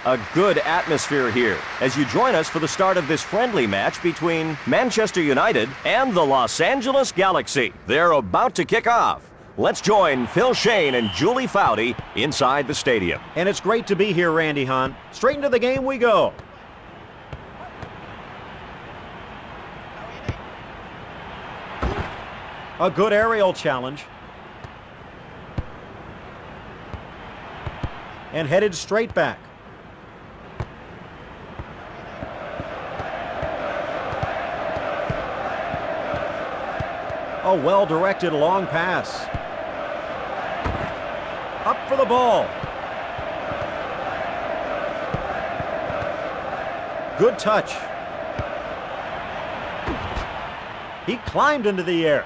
A good atmosphere here as you join us for the start of this friendly match between Manchester United and the Los Angeles Galaxy. They're about to kick off. Let's join Phil Shane and Julie Foudy inside the stadium. And it's great to be here, Randy Hahn. Straight into the game we go. A good aerial challenge. And headed straight back. A well-directed long pass. Up for the ball. Good touch. He climbed into the air.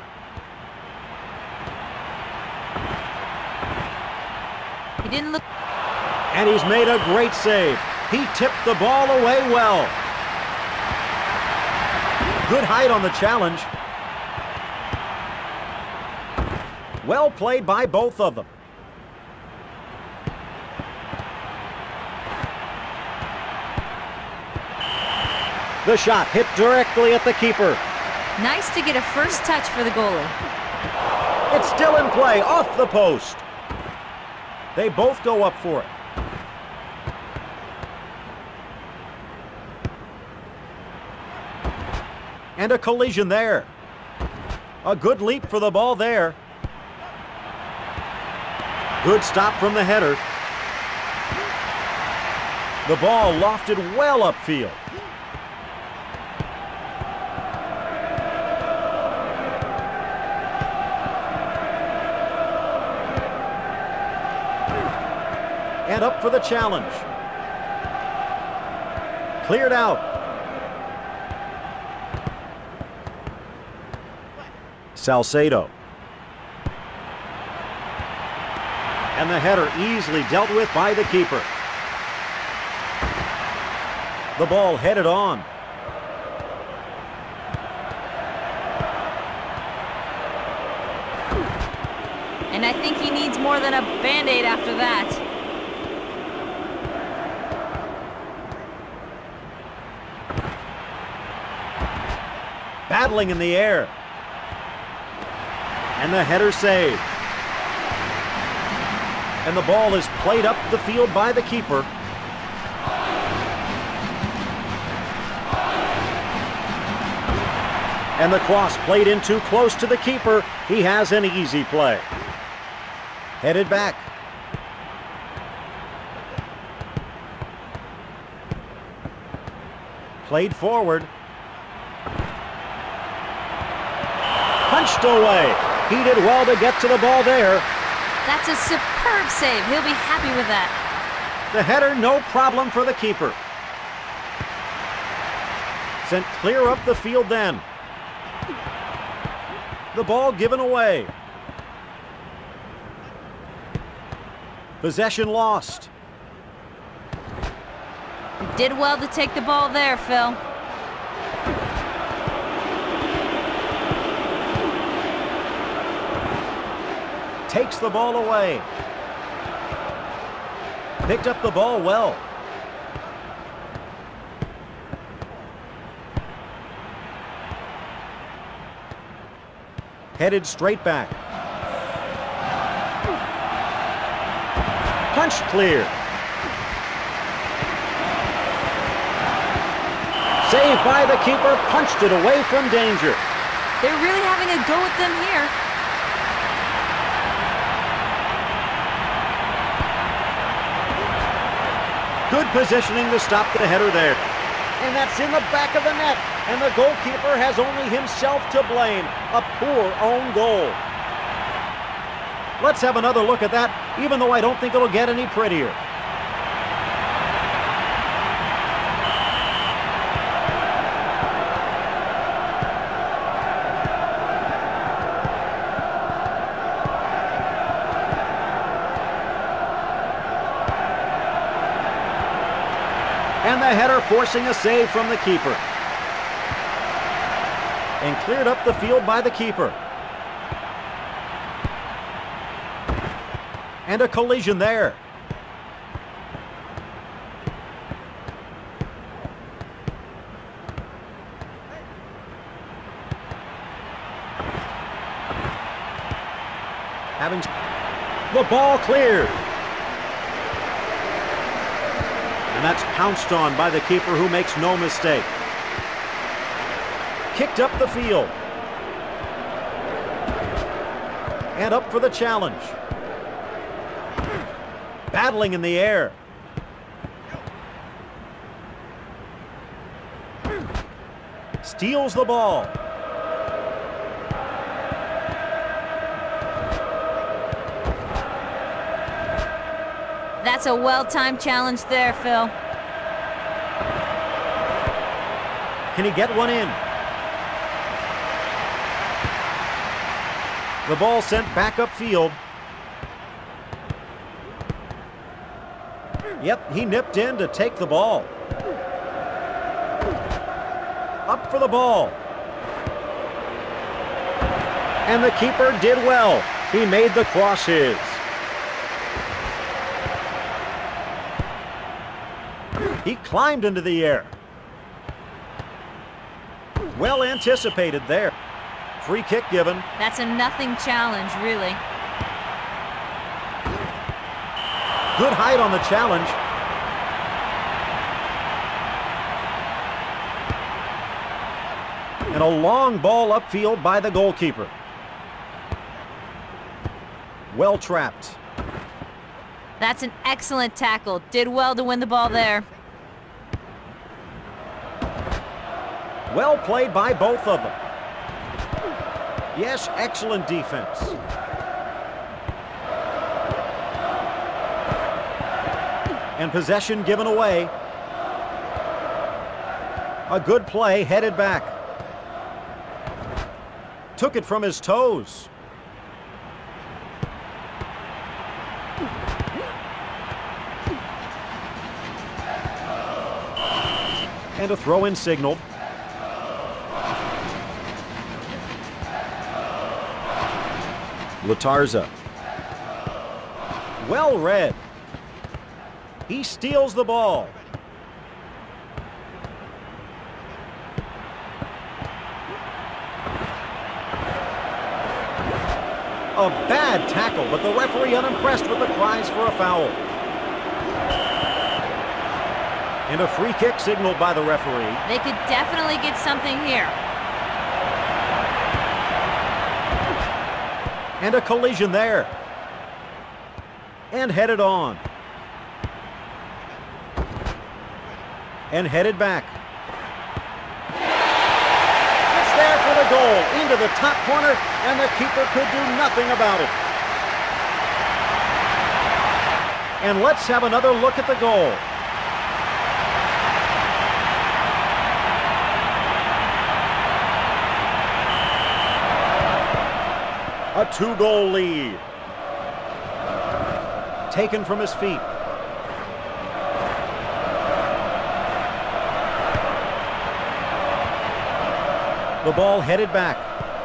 He didn't look. And he's made a great save. He tipped the ball away well. Good height on the challenge. Well played by both of them. The shot hit directly at the keeper. Nice to get a first touch for the goalie. It's still in play, off the post. They both go up for it. And a collision there. A good leap for the ball there. Good stop from the header. The ball lofted well upfield. And up for the challenge. Cleared out. Salcedo. And the header easily dealt with by the keeper. The ball headed on. And I think he needs more than a Band-Aid after that. Battling in the air. And the header saved. And the ball is played up the field by the keeper. And the cross played in too close to the keeper. He has an easy play. Headed back. Played forward. Punched away. He did well to get to the ball there. That's a superb save. He'll be happy with that. The header, no problem for the keeper. Sent clear up the field then. The ball given away. Possession lost. You did well to take the ball there, Phil. Takes the ball away. Picked up the ball well. Headed straight back. Punched clear. Saved by the keeper, punched it away from danger. They're really having a go with them here. Good positioning to stop the header there. And that's in the back of the net. And the goalkeeper has only himself to blame. A poor own goal. Let's have another look at that, even though I don't think it'll get any prettier. And the header forcing a save from the keeper. And cleared up the field by the keeper. And a collision there. The ball cleared. And that's pounced on by the keeper, who makes no mistake. Kicked up the field. And up for the challenge. Battling in the air. Steals the ball. That's a well-timed challenge there, Phil. Can he get one in? The ball sent back upfield. Yep, he nipped in to take the ball. Up for the ball. And the keeper did well. He made the cross his. He climbed into the air. Well anticipated there. Free kick given. That's a nothing challenge, really. Good height on the challenge. And a long ball upfield by the goalkeeper. Well trapped. That's an excellent tackle. Did well to win the ball there. Well played by both of them. Yes, excellent defense. And possession given away. A good play, headed back. Took it from his toes. And a throw-in signaled. Latarza. Well read. He steals the ball. A bad tackle, but the referee unimpressed with the cries for a foul. And a free kick signaled by the referee. They could definitely get something here. And a collision there. And headed on. And headed back. It's there for the goal. Into the top corner, and the keeper could do nothing about it. And let's have another look at the goal. A 2-goal lead. Taken from his feet. The ball headed back.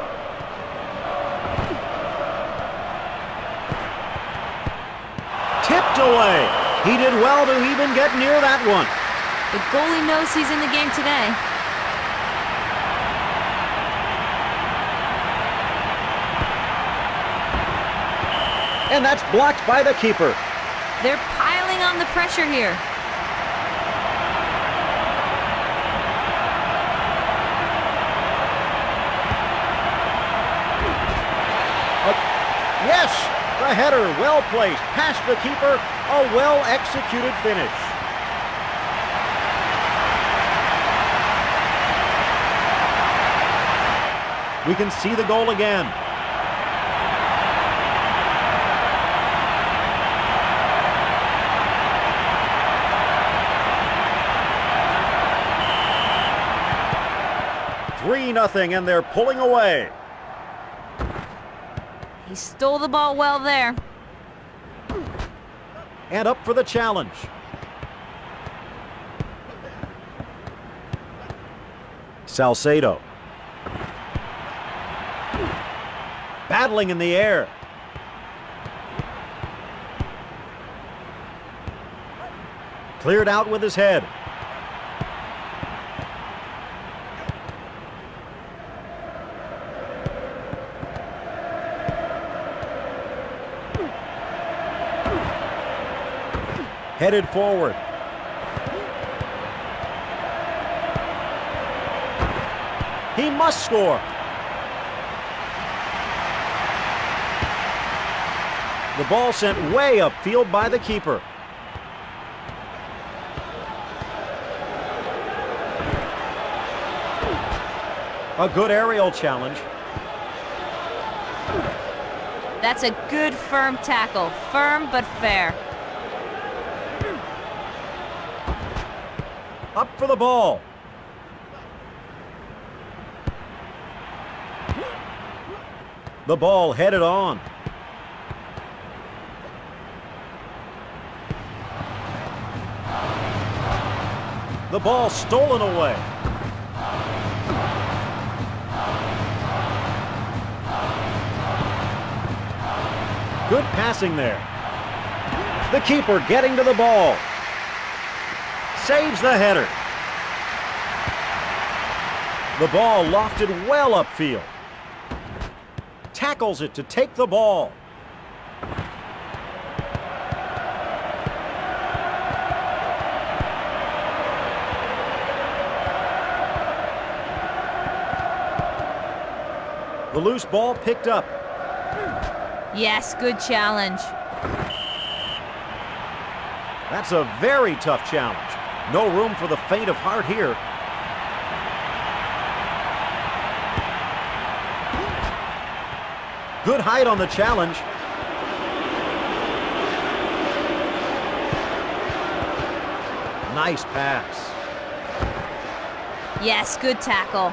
Tipped away. He did well to even get near that one. The goalie knows he's in the game today. And that's blocked by the keeper. They're piling on the pressure here. Yes, the header, well placed, past the keeper, a well-executed finish. We can see the goal again. Nothing, and they're pulling away. He stole the ball well there. And up for the challenge. Salcedo. Battling in the air. Cleared out with his head. Headed forward. He must score. The ball sent way upfield by the keeper. A good aerial challenge. That's a good firm tackle. Firm but fair. Up for the ball. The ball headed on. The ball stolen away. Good passing there. The keeper getting to the ball. Saves the header. The ball lofted well upfield. Tackles it to take the ball. The loose ball picked up. Yes, good challenge. That's a very tough challenge. No room for the faint of heart here. Good height on the challenge. Nice pass. Yes, good tackle.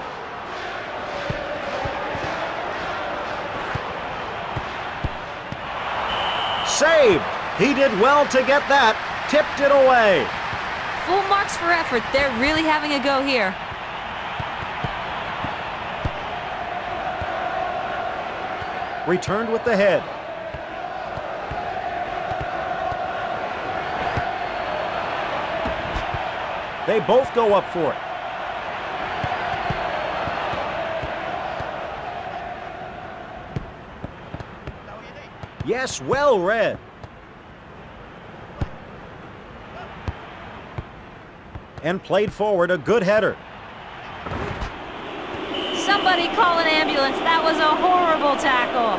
Saved. He did well to get that. Tipped it away. Full marks for effort. They're really having a go here. Returned with the head. They both go up for it. Yes, well read. And played forward, a good header. Somebody call an ambulance. That was a horrible tackle.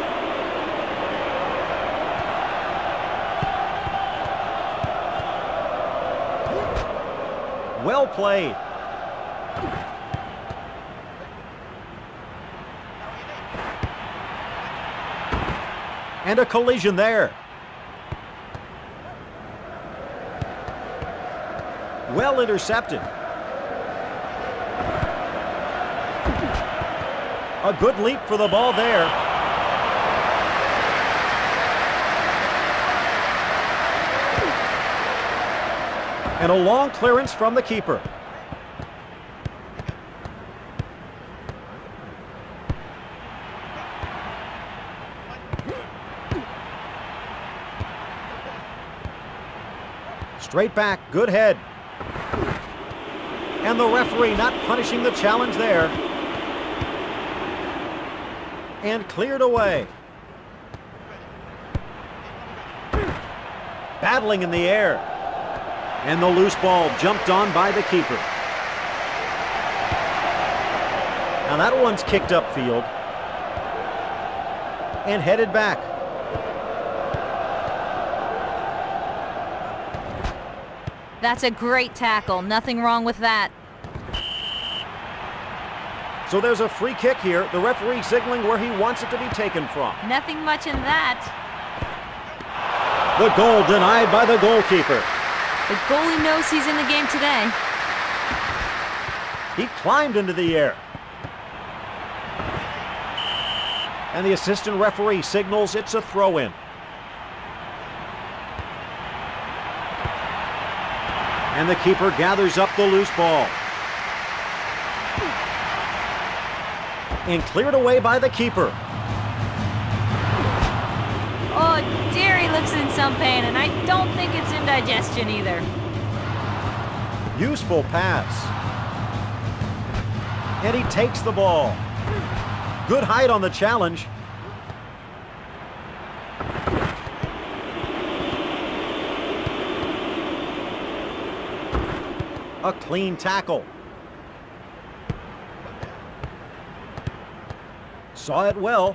Well played. And a collision there. Well intercepted. A good leap for the ball there. And a long clearance from the keeper. Straight back, good head. And the referee not punishing the challenge there. And cleared away. Battling in the air. And the loose ball jumped on by the keeper. Now that one's kicked upfield. And headed back. That's a great tackle. Nothing wrong with that. So there's a free kick here. The referee signaling where he wants it to be taken from. Nothing much in that. The goal denied by the goalkeeper. The goalie knows he's in the game today. He climbed into the air. And the assistant referee signals it's a throw-in. And the keeper gathers up the loose ball. And cleared away by the keeper. Oh dear, he looks in some pain, and I don't think it's indigestion either. Useful pass. And he takes the ball. Good height on the challenge. A clean tackle. Saw it well.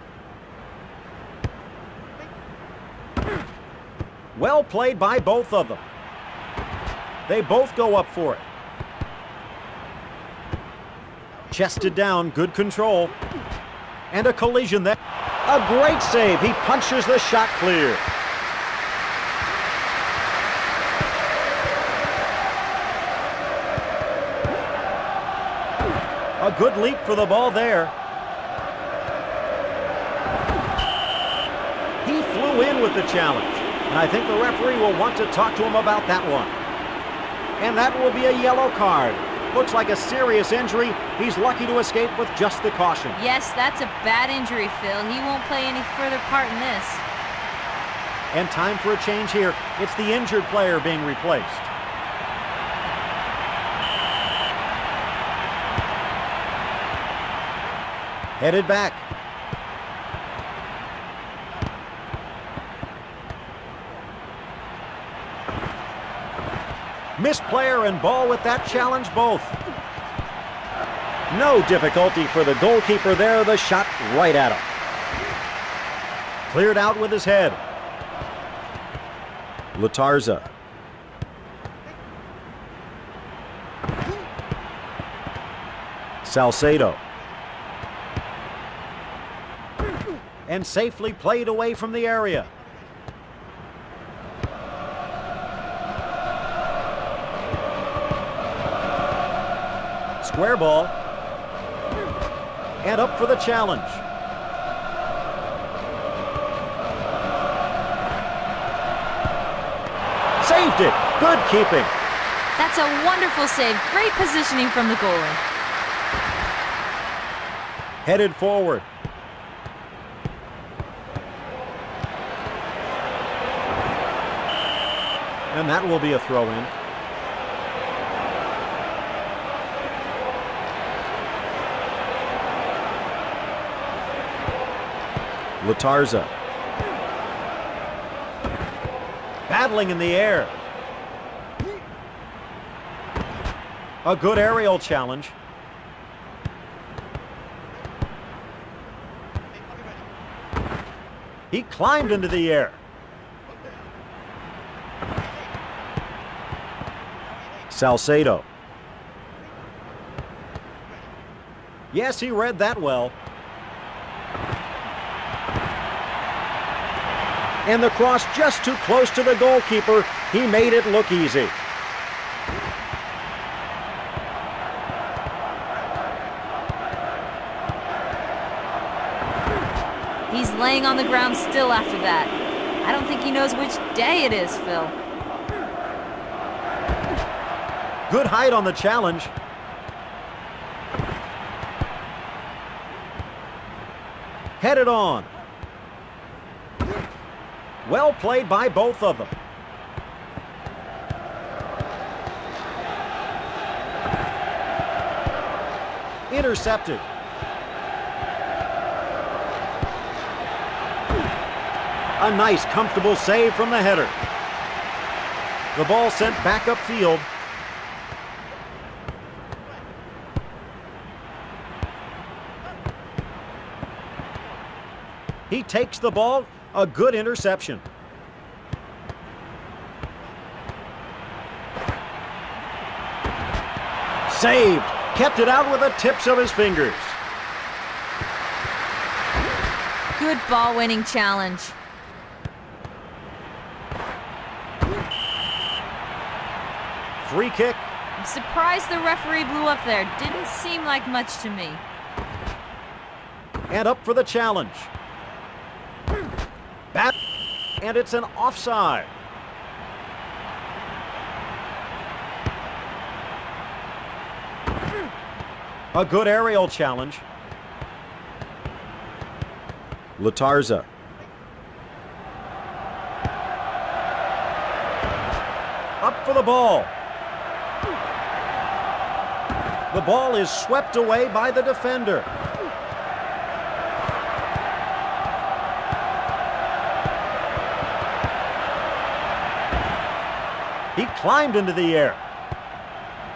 Well played by both of them. They both go up for it. Chested down, good control. And a collision there. A great save. He punches the shot clear. A good leap for the ball there. He flew in with the challenge. And I think the referee will want to talk to him about that one. And that will be a yellow card. Looks like a serious injury. He's lucky to escape with just the caution. Yes, that's a bad injury, Phil. He won't play any further part in this. And time for a change here. It's the injured player being replaced. Headed back. Missed player and ball with that challenge both. No difficulty for the goalkeeper there. The shot right at him. Cleared out with his head. Latarza. Salcedo. And safely played away from the area. Square ball. And up for the challenge. Saved it. Good keeping. That's a wonderful save. Great positioning from the goalie. Headed forward. And that will be a throw-in. Latarza. Battling in the air. A good aerial challenge. He climbed into the air. Salcedo. Yes, he read that well. And the cross just too close to the goalkeeper. He made it look easy. He's laying on the ground still after that. I don't think he knows which day it is, Phil. Good height on the challenge. Headed on. Well played by both of them. Intercepted. A nice, comfortable save from the header. The ball sent back upfield. He takes the ball. A good interception. Saved. Kept it out with the tips of his fingers. Good ball-winning challenge. Free kick. I'm surprised the referee blew up there. Didn't seem like much to me. And up for the challenge. And it's an offside. A good aerial challenge. Latarza. Up for the ball. The ball is swept away by the defender. He climbed into the air.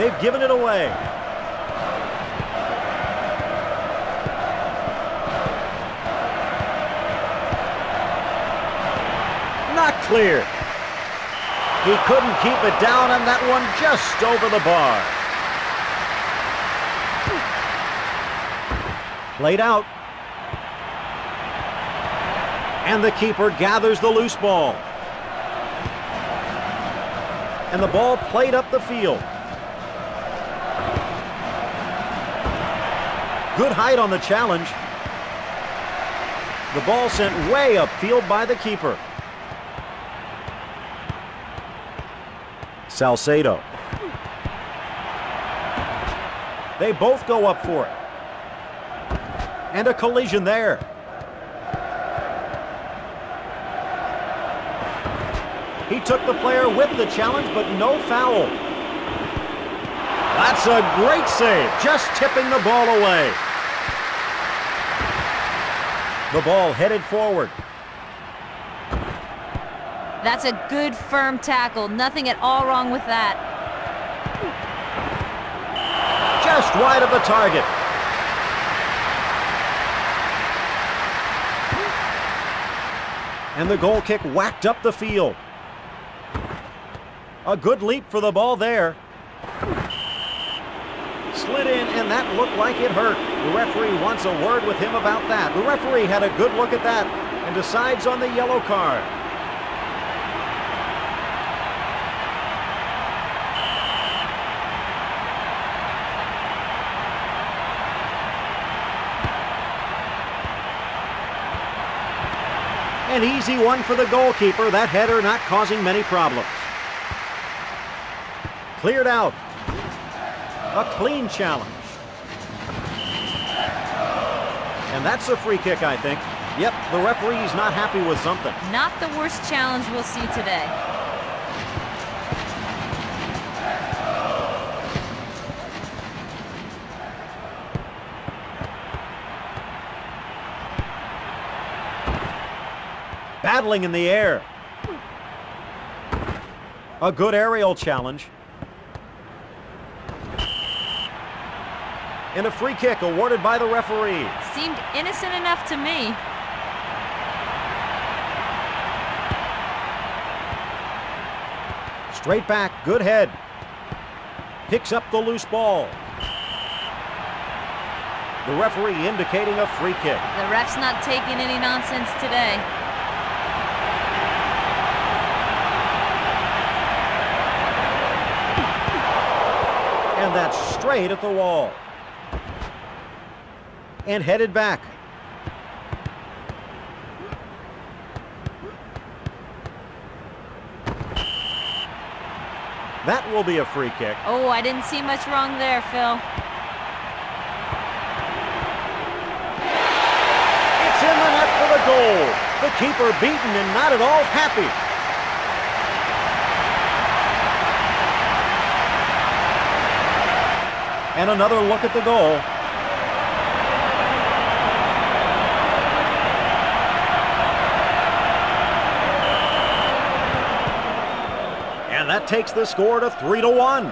They've given it away. Not clear. He couldn't keep it down, and that one just over the bar. Played out. And the keeper gathers the loose ball. And the ball played up the field. Good height on the challenge. The ball sent way upfield by the keeper. Salcedo. They both go up for it. And a collision there. He took the player with the challenge, but no foul. That's a great save, just tipping the ball away. The ball headed forward. That's a good, firm tackle. Nothing at all wrong with that. Just wide of the target. And the goal kick whacked up the field. A good leap for the ball there. Slid in, and that looked like it hurt. The referee wants a word with him about that. The referee had a good look at that and decides on the yellow card. An easy one for the goalkeeper. That header not causing many problems. Cleared out. A clean challenge. And that's a free kick, I think. Yep, the referee's not happy with something. Not the worst challenge we'll see today. Battling in the air. A good aerial challenge. And a free kick awarded by the referee. Seemed innocent enough to me. Straight back, good head. Picks up the loose ball. The referee indicating a free kick. The ref's not taking any nonsense today. And that's straight at the wall. And headed back. That will be a free kick. Oh, I didn't see much wrong there, Phil. It's in the net for the goal. The keeper beaten and not at all happy. And another look at the goal. And that takes the score to 3-1.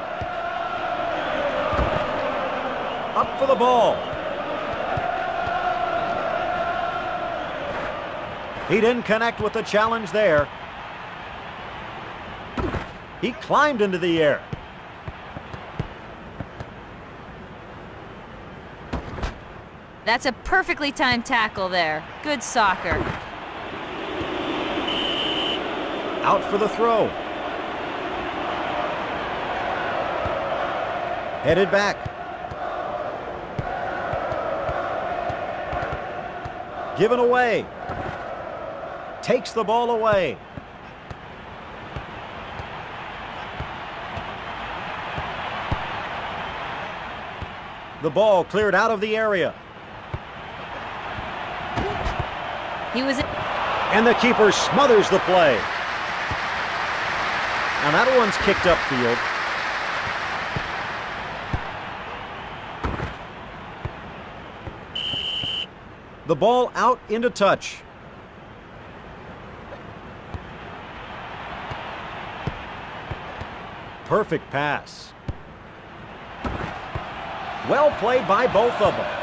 Up for the ball. He didn't connect with the challenge there. He climbed into the air. That's a perfectly timed tackle there. Good soccer. Out for the throw. Headed back. Given away. Takes the ball away. The ball cleared out of the area. He was... And the keeper smothers the play. And that one's kicked upfield. The ball out into touch. Perfect pass. Well played by both of them.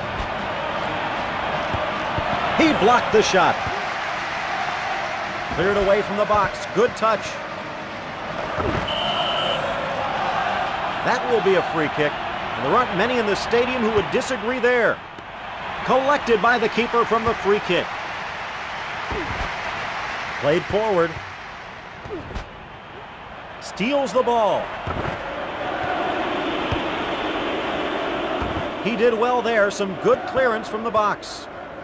He blocked the shot. Cleared away from the box. Good touch. That will be a free kick. And there aren't many in the stadium who would disagree there. Collected by the keeper from the free kick. Played forward. Steals the ball. He did well there. Some good clearance from the box.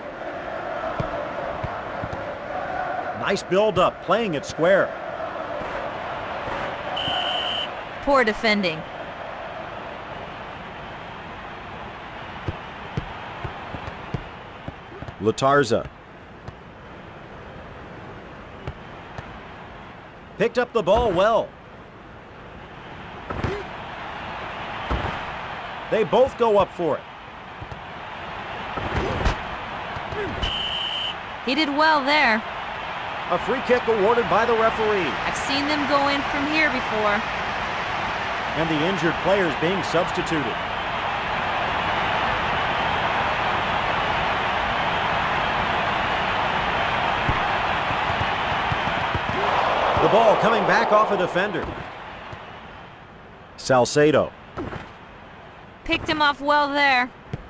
Nice build-up, playing it square. Poor defending. Latarza. Picked up the ball well. They both go up for it. He did well there. A free kick awarded by the referee. I've seen them go in from here before. And the injured players being substituted. The ball coming back off a defender. Salcedo. Picked him off well there.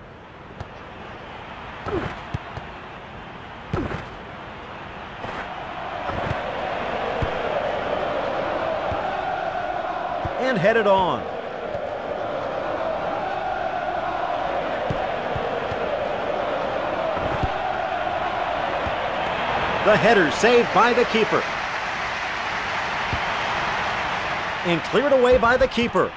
And headed on. The header saved by the keeper. And cleared away by the keeper.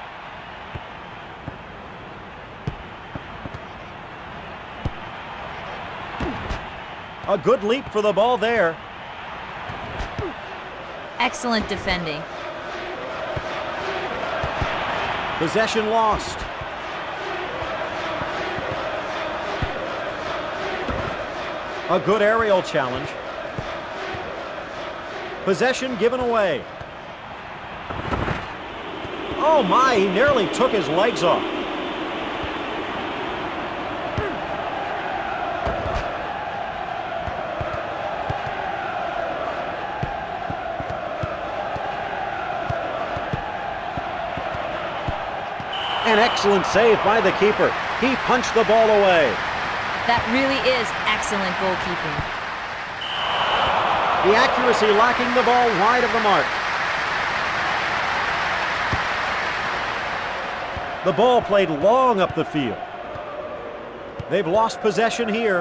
A good leap for the ball there. Excellent defending. Possession lost. A good aerial challenge. Possession given away. Oh my, he nearly took his legs off. An excellent save by the keeper. He punched the ball away. That really is excellent goalkeeping. The accuracy lacking, the ball wide of the mark. The ball played long up the field. They've lost possession here.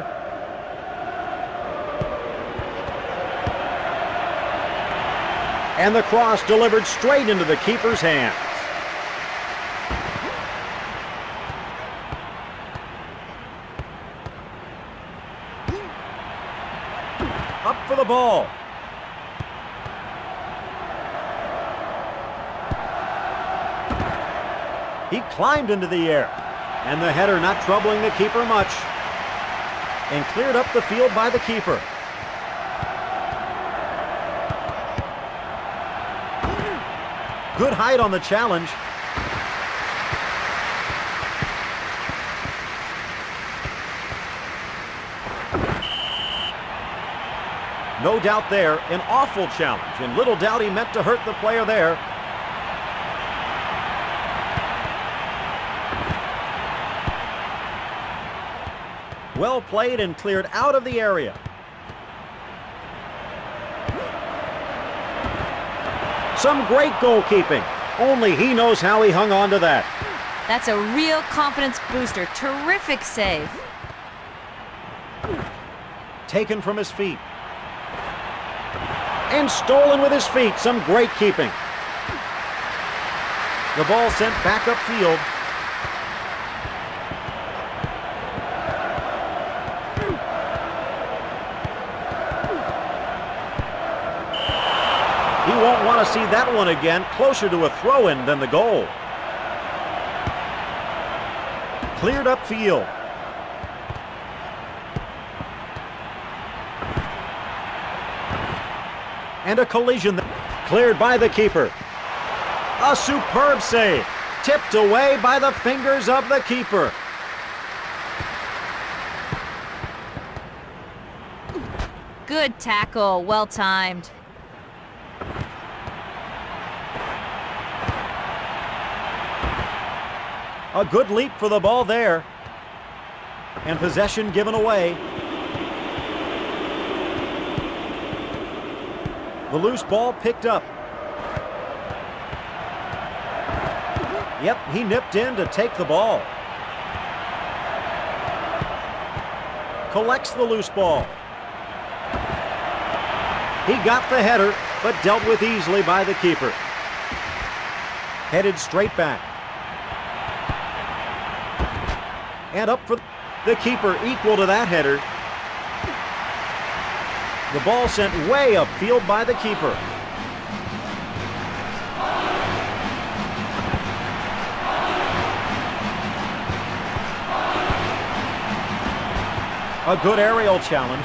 And the cross delivered straight into the keeper's hands. Up for the ball. He climbed into the air. And the header not troubling the keeper much. And cleared up the field by the keeper. Good height on the challenge. No doubt there, an awful challenge, and little doubt he meant to hurt the player there. Well played and cleared out of the area. Some great goalkeeping. Only he knows how he hung on to that. That's a real confidence booster. Terrific save. Taken from his feet. And stolen with his feet. Some great keeping. The ball sent back upfield. He won't want to see that one again. Closer to a throw-in than the goal. Cleared upfield. And a collision cleared by the keeper. A superb save. Tipped away by the fingers of the keeper. Good tackle, well timed. A good leap for the ball there. And possession given away. The loose ball picked up. Yep, he nipped in to take the ball. Collects the loose ball. He got the header, but dealt with easily by the keeper. Headed straight back. And up for the keeper, equal to that header. The ball sent way upfield by the keeper. A good aerial challenge.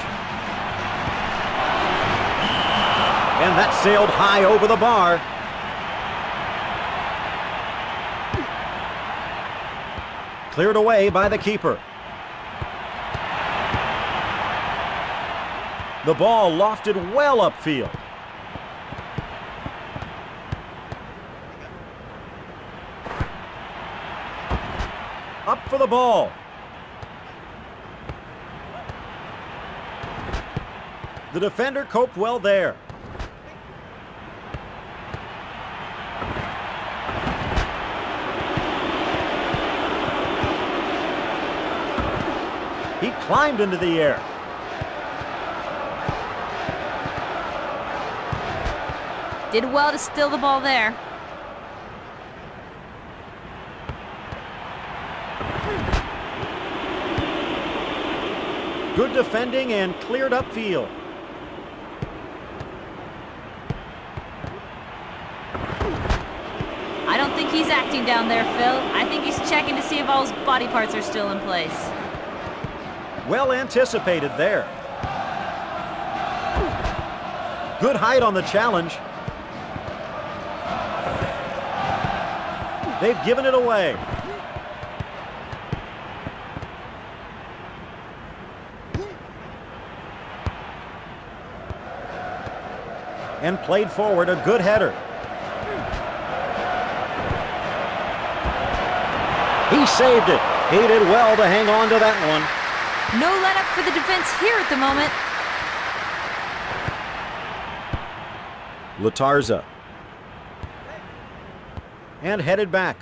And that sailed high over the bar. Cleared away by the keeper. The ball lofted well upfield. Up for the ball. The defender coped well there. He climbed into the air. Did well to steal the ball there. Good defending and cleared upfield. I don't think he's acting down there, Phil. I think he's checking to see if all his body parts are still in place. Well anticipated there. Good height on the challenge. They've given it away. And played forward, a good header. He saved it. He did well to hang on to that one. No let-up for the defense here at the moment. Latarza. And headed back.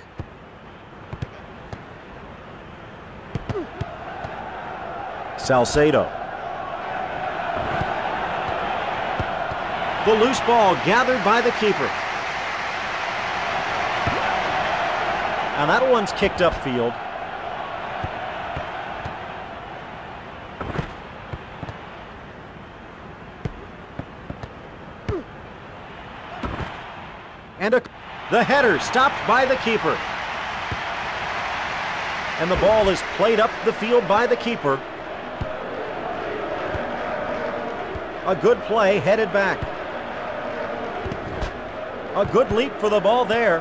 Salcedo. The loose ball gathered by the keeper. And that one's kicked upfield. And the header stopped by the keeper. And the ball is played up the field by the keeper. A good play, headed back. A good leap for the ball there.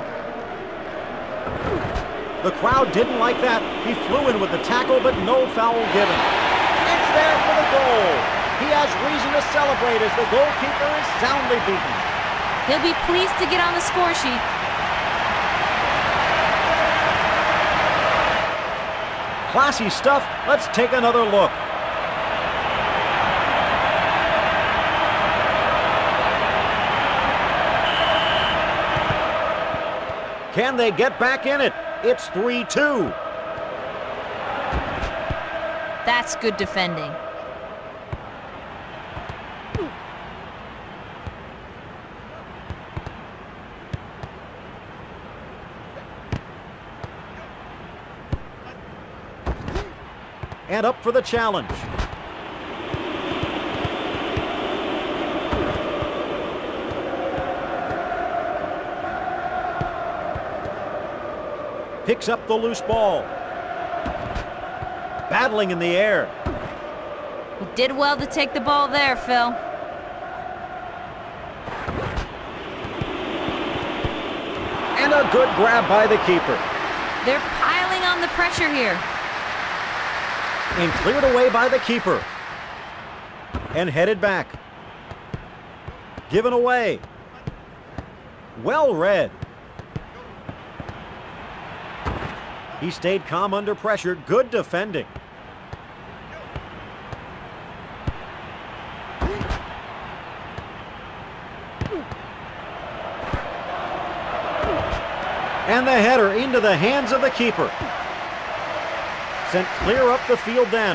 The crowd didn't like that. He flew in with the tackle, but no foul given. It's there for the goal. He has reason to celebrate as the goalkeeper is soundly beaten. He'll be pleased to get on the score sheet. Classy stuff. Let's take another look. Can they get back in it? It's 3-2. That's good defending. And up for the challenge. Picks up the loose ball. Battling in the air. He did well to take the ball there, Phil. And a good grab by the keeper. They're piling on the pressure here. And cleared away by the keeper. And headed back. Given away. Well read. He stayed calm under pressure. Good defending. And the header into the hands of the keeper. Sent clear up the field then.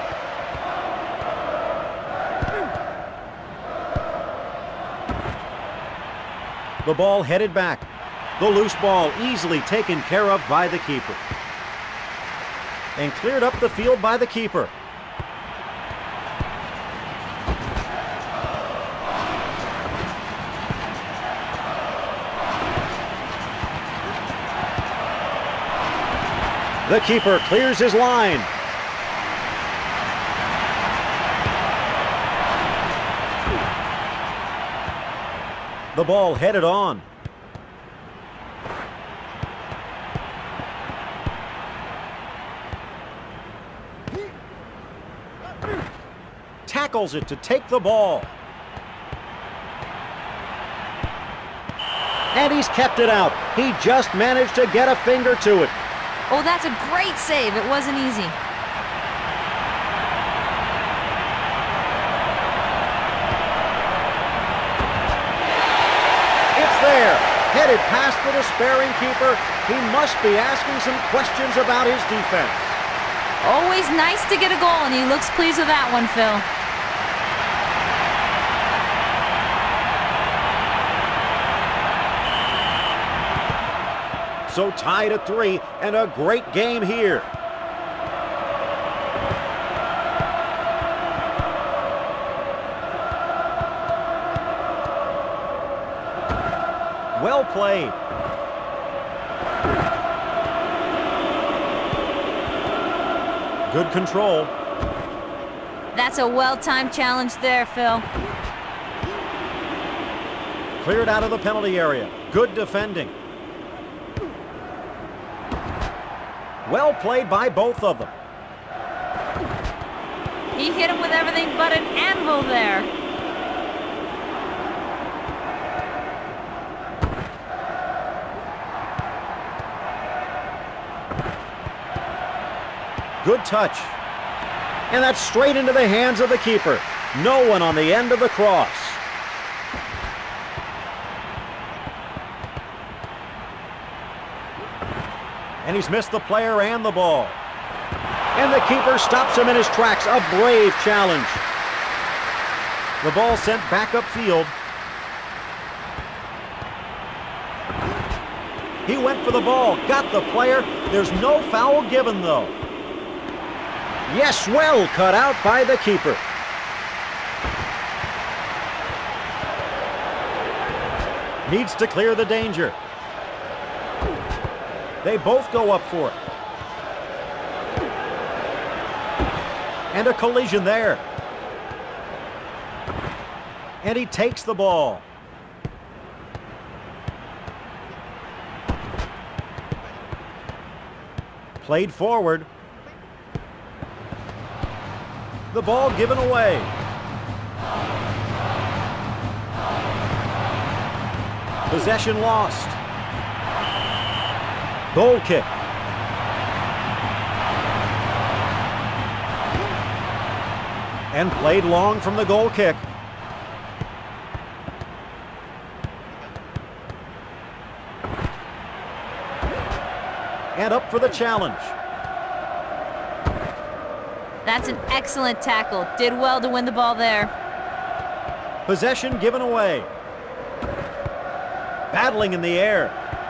The ball headed back. The loose ball easily taken care of by the keeper. And cleared up the field by the keeper. The keeper clears his line. The ball headed on. Tackles it to take the ball. And he's kept it out. He just managed to get a finger to it. Oh, that's a great save. It wasn't easy. It's there. Headed past the despairing keeper. He must be asking some questions about his defense. Always nice to get a goal, and he looks pleased with that one, Phil. So tied at 3, and a great game here. Well played. Good control. That's a well-timed challenge there, Phil. Cleared out of the penalty area. Good defending. Well played by both of them. He hit him with everything but an anvil there. Good touch. And that's straight into the hands of the keeper. No one on the end of the cross. And he's missed the player and the ball. And the keeper stops him in his tracks. A brave challenge. The ball sent back upfield. He went for the ball, got the player. There's no foul given, though. Yes, well cut out by the keeper. Needs to clear the danger. They both go up for it. And a collision there. And he takes the ball. Played forward. The ball given away. Possession lost. Goal kick. And played long from the goal kick. And up for the challenge. That's an excellent tackle. Did well to win the ball there. Possession given away. Battling in the air.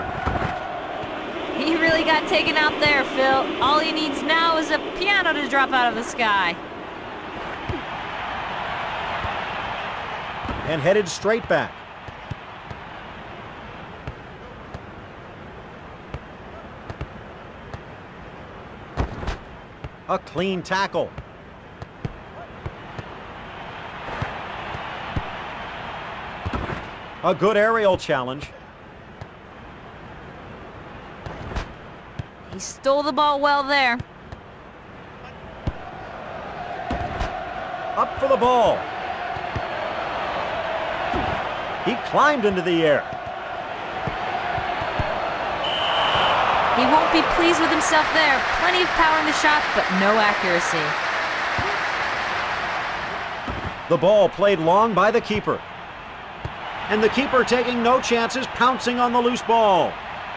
He really got taken out there, Phil. All he needs now is a piano to drop out of the sky. And headed straight back. A clean tackle. A good aerial challenge. stole the ball well there. Up for the ball. He climbed into the air. He won't be pleased with himself there. Plenty of power in the shot, but no accuracy. The ball played long by the keeper. And the keeper taking no chances, pouncing on the loose ball.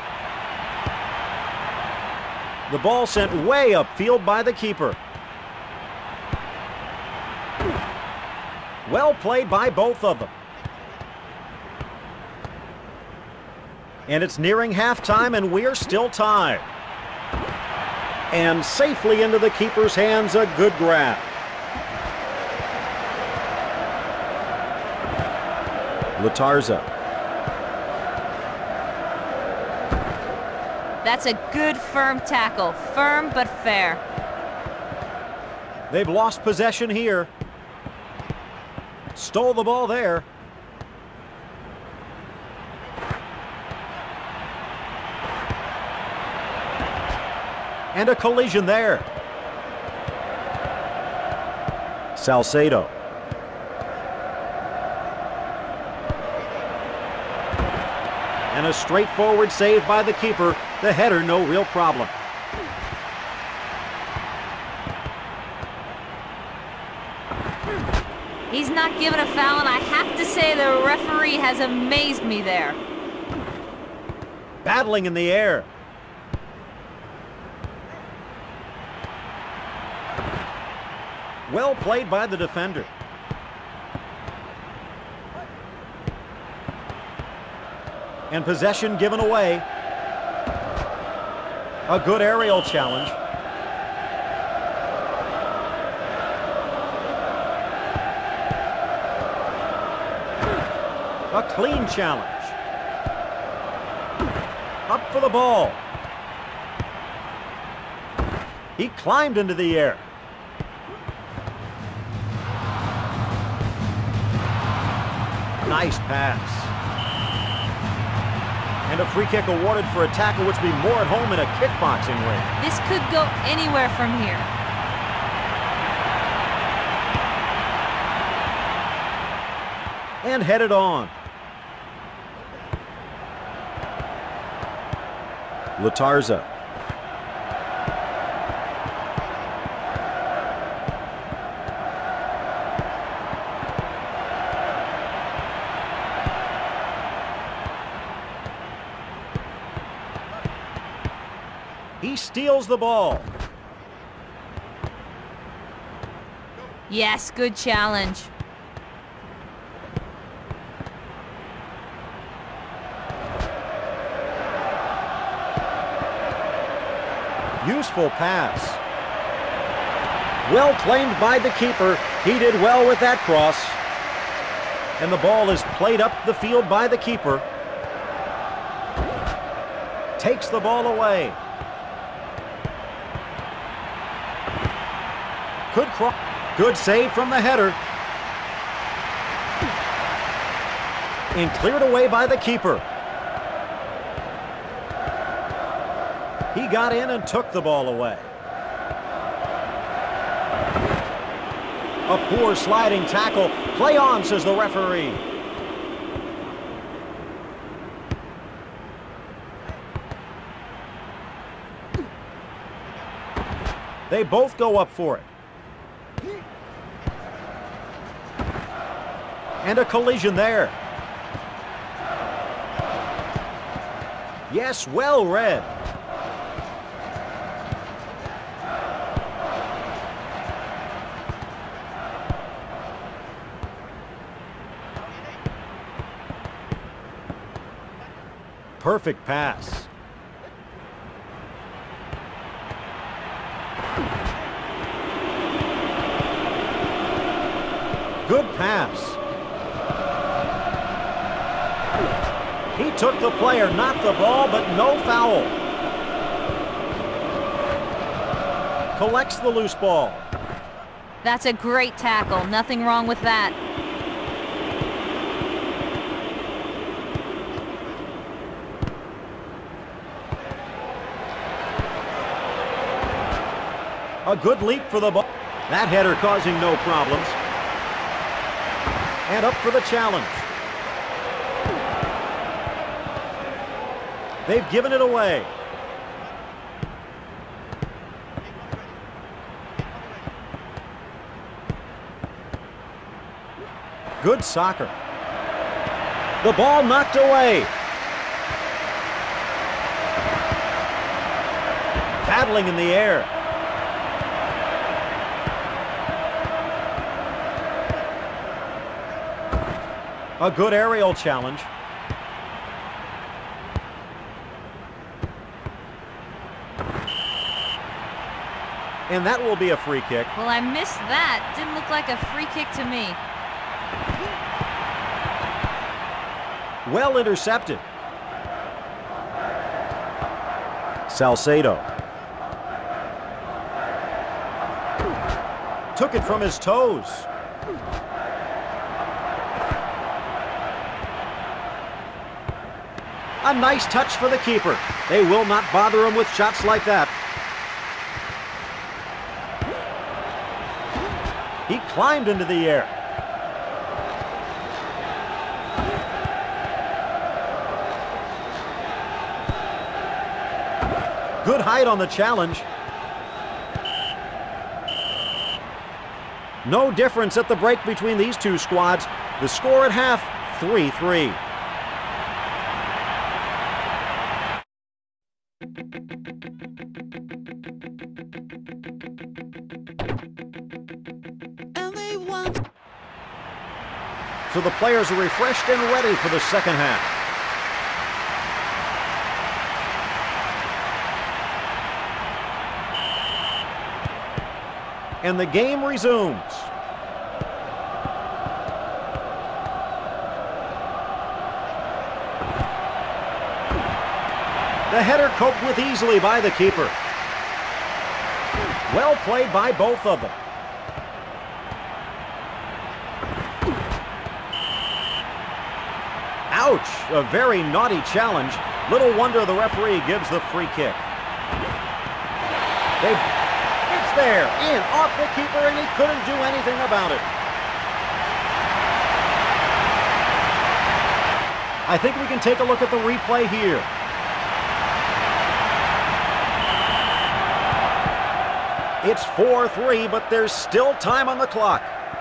The ball sent way upfield by the keeper. Well played by both of them. And it's nearing halftime, and we're still tied. And safely into the keeper's hands, a good grab. Latarza. That's a good firm tackle. Firm but fair. They've lost possession here. Stole the ball there. And a collision there. Salcedo. And a straightforward save by the keeper. The header, no real problem. He's not given a foul, and I have to say the referee has amazed me there. Battling in the air. Well played by the defender. And possession given away. A good aerial challenge. A clean challenge. Up for the ball. He climbed into the air. Nice pass. And a free kick awarded for a tackle which would be more at home in a kickboxing ring. This could go anywhere from here. And headed on. Latarza. He steals the ball. Yes, good challenge. Useful pass. Well claimed by the keeper. He did well with that cross. And the ball is played up the field by the keeper. Takes the ball away. Good cross. Good save from the header. And cleared away by the keeper. He got in and took the ball away. A poor sliding tackle. Play on, says the referee. They both go up for it. And a collision there. Yes, well read. Perfect pass. Good pass. He took the player, not the ball, but no foul. Collects the loose ball. That's a great tackle. Nothing wrong with that. A good leap for the ball. That header causing no problems. And up for the challenge. They've given it away. Good soccer. The ball knocked away. Paddling in the air. A good aerial challenge. And that will be a free kick. Well, I missed that. Didn't look like a free kick to me. Well intercepted. Salcedo. Took it from his toes. A nice touch for the keeper. They will not bother him with shots like that. He climbed into the air. Good height on the challenge. No difference at the break between these two squads. The score at half, 3-3. So the players are refreshed and ready for the second half. And the game resumes. The header coped with easily by the keeper. Well played by both of them. Ouch! A very naughty challenge. Little wonder the referee gives the free kick. It's there, in, off the keeper, and he couldn't do anything about it. I think we can take a look at the replay here. It's 4-3, but there's still time on the clock.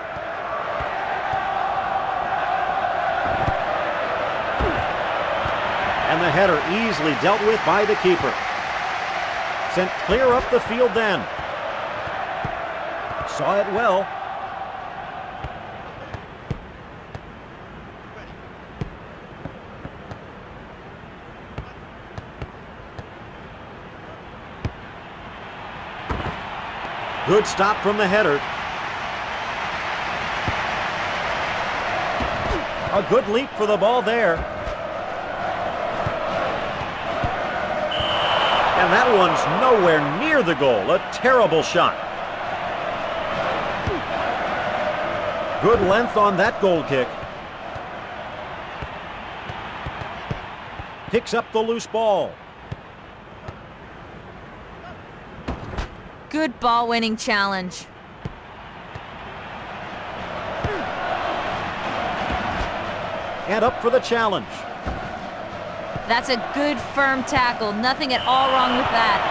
And the header easily dealt with by the keeper. Sent clear up the field then. Saw it well. Good stop from the header. A good leap for the ball there. And that one's nowhere near the goal. A terrible shot. Good length on that goal kick. Picks up the loose ball. Good ball-winning challenge. And up for the challenge. That's a good firm tackle. Nothing at all wrong with that.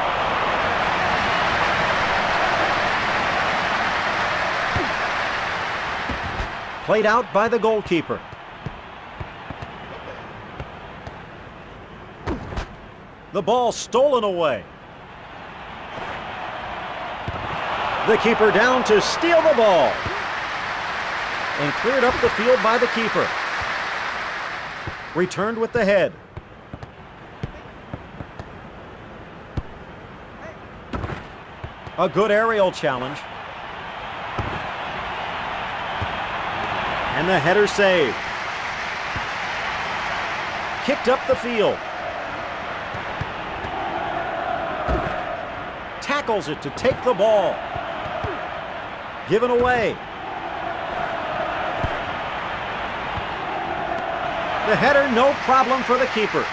Played out by the goalkeeper. The ball stolen away. The keeper down to steal the ball. And cleared up the field by the keeper. Returned with the head. A good aerial challenge. And the header saved. Kicked up the field. Tackles it to take the ball. Given away. The header, no problem for the keeper.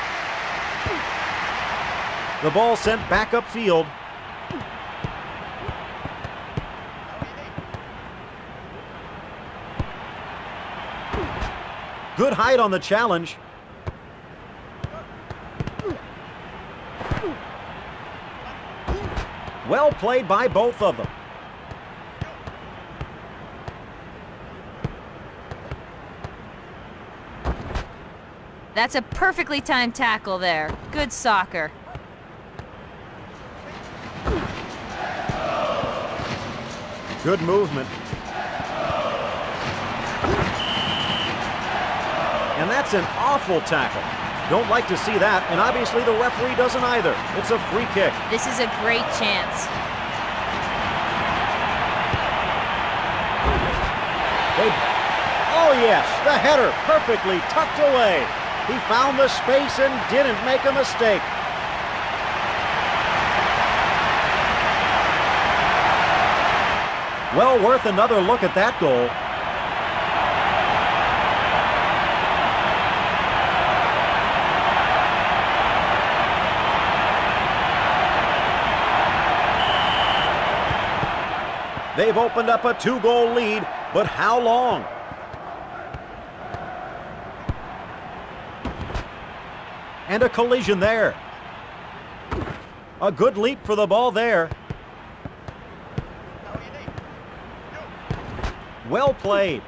The ball sent back upfield. Good height on the challenge. Well played by both of them. That's a perfectly timed tackle there. Good soccer. Good movement. And that's an awful tackle. Don't like to see that, and obviously the referee doesn't either. It's a free kick. This is a great chance. Oh yes, the header perfectly tucked away. He found the space and didn't make a mistake. Well worth another look at that goal. They've opened up a 2-goal lead, but how long? And a collision there. A good leap for the ball there. Well played.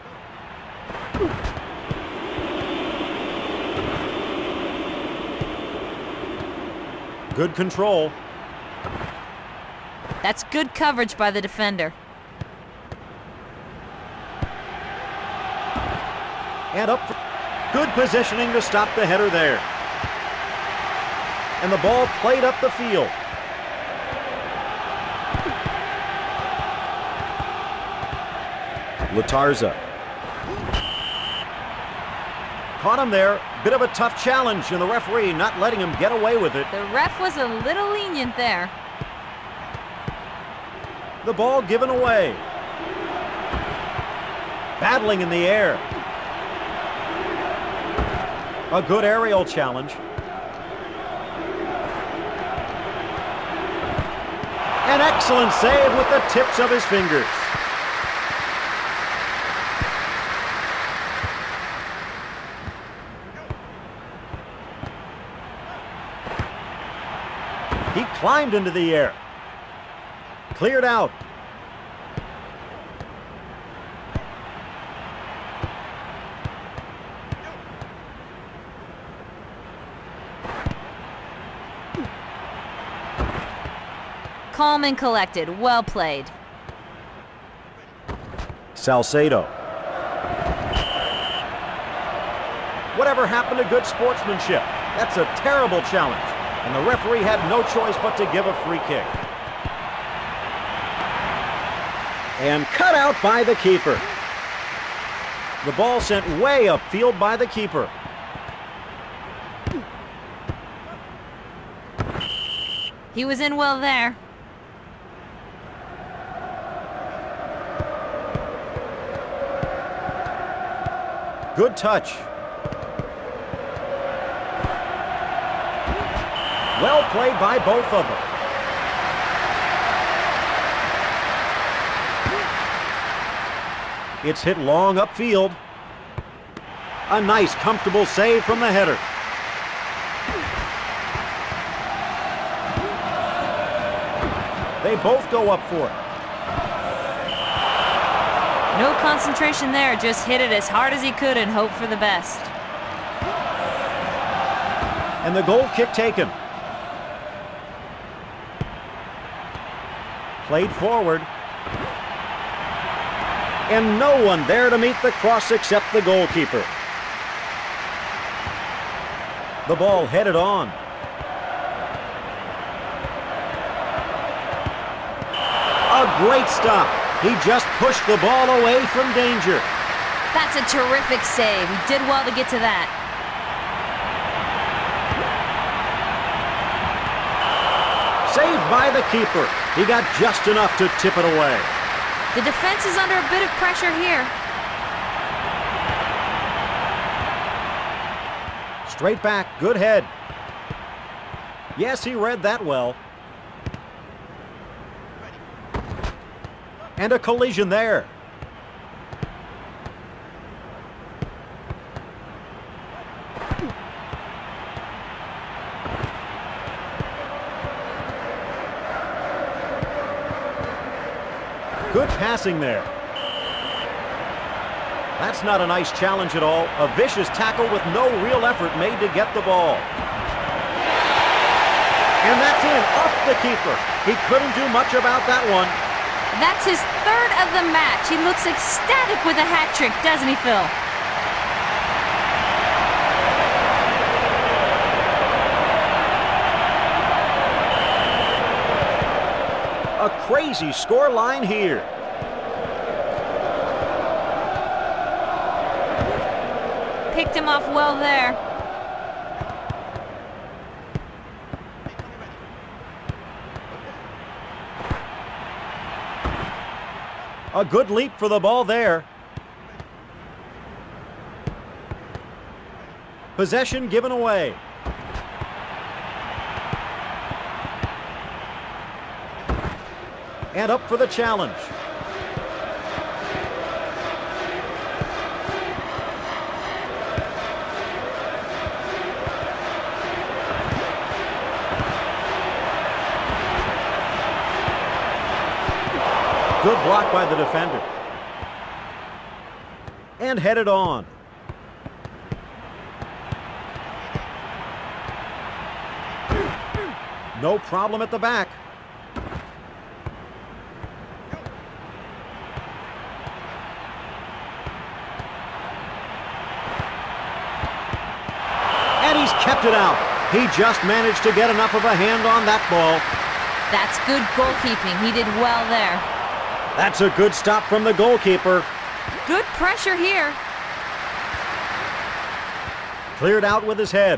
Good control. That's good coverage by the defender. And up. Good positioning to stop the header there. And the ball played up the field. Latarza. Caught him there. Bit of a tough challenge, and the referee not letting him get away with it. The ref was a little lenient there. The ball given away. Battling in the air. A good aerial challenge. An excellent save with the tips of his fingers. He climbed into the air. Cleared out. Calm and collected. Well played. Salcedo. Whatever happened to good sportsmanship? That's a terrible challenge. And the referee had no choice but to give a free kick. And cut out by the keeper. The ball sent way upfield by the keeper. He was in well there. Good touch. Well played by both of them. It's hit long upfield. A nice, comfortable save from the header. They both go up for it. No concentration there, just hit it as hard as he could and hope for the best. And the goal kick taken. Played forward. And no one there to meet the cross except the goalkeeper. The ball headed on. A great stop. He just pushed the ball away from danger. That's a terrific save. He did well to get to that. Saved by the keeper. He got just enough to tip it away. The defense is under a bit of pressure here. Straight back, good head. Yes, he read that well. And a collision there. Good passing there. That's not a nice challenge at all. A vicious tackle with no real effort made to get the ball. And that's in, off the keeper. He couldn't do much about that one. That's his third of the match. He looks ecstatic with a hat trick, doesn't he, Phil? A crazy score line here. Picked him off well there. A good leap for the ball there. Possession given away. And up for the challenge. Good block by the defender. And headed on. No problem at the back. And he's kept it out. He just managed to get enough of a hand on that ball. That's good goalkeeping. He did well there. That's a good stop from the goalkeeper. Good pressure here. Cleared out with his head.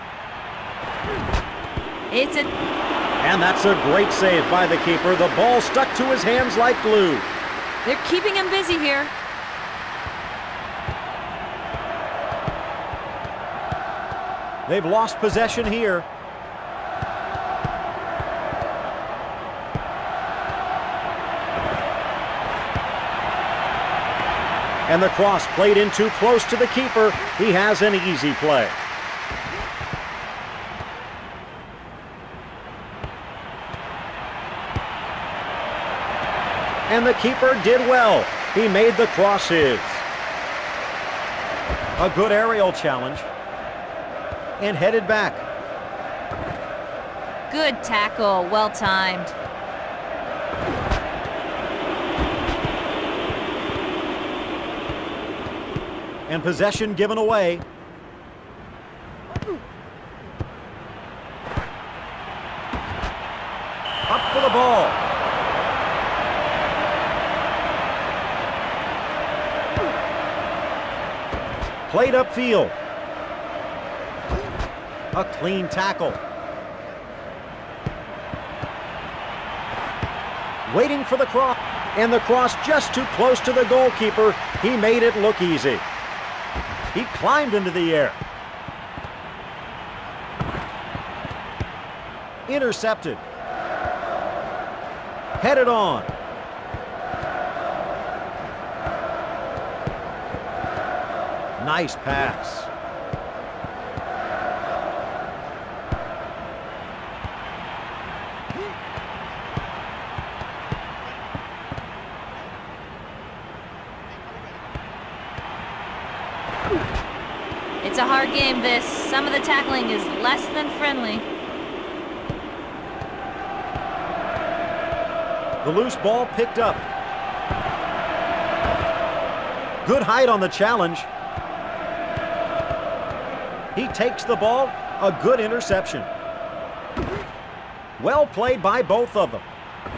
And that's a great save by the keeper. The ball stuck to his hands like glue. They're keeping him busy here. They've lost possession here. And the cross played in too close to the keeper. He has an easy play. And the keeper did well. He made the cross his. A good aerial challenge. And headed back. Good tackle, well timed. And possession given away. Up for the ball. Played upfield. A clean tackle. Waiting for the cross. And the cross just too close to the goalkeeper. He made it look easy. He climbed into the air. Intercepted. Headed on. Nice pass. It's a hard game, this. Some of the tackling is less than friendly. The loose ball picked up. Good height on the challenge. He takes the ball. A good interception. Well played by both of them.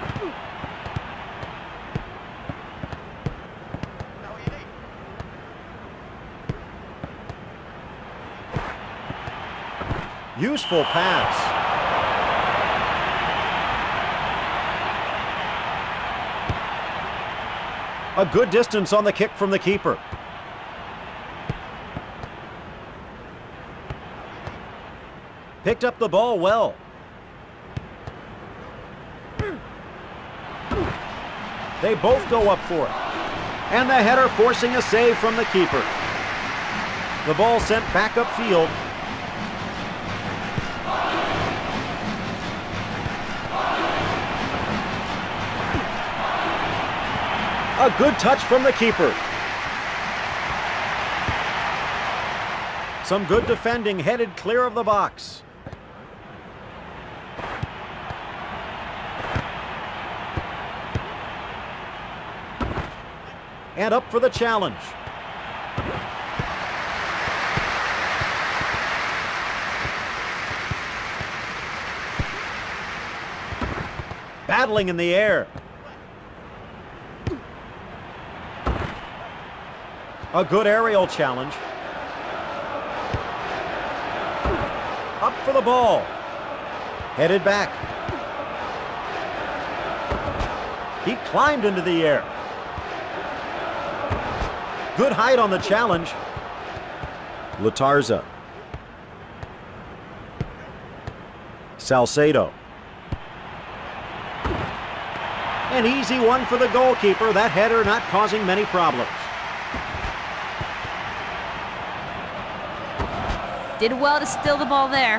Useful pass. A good distance on the kick from the keeper. Picked up the ball well. They both go up for it. And the header forcing a save from the keeper. The ball sent back upfield. A good touch from the keeper. Some good defending, headed clear of the box. And up for the challenge. Battling in the air. A good aerial challenge. Up for the ball. Headed back. He climbed into the air. Good height on the challenge. Latarza. Salcedo. An easy one for the goalkeeper. That header not causing many problems. Did well to steal the ball there.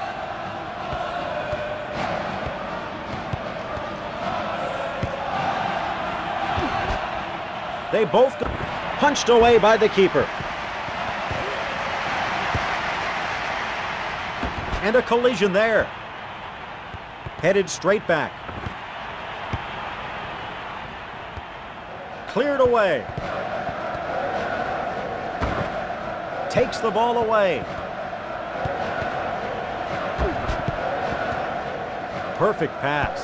They both punched away by the keeper. And a collision there. Headed straight back. Cleared away. Takes the ball away. Perfect pass.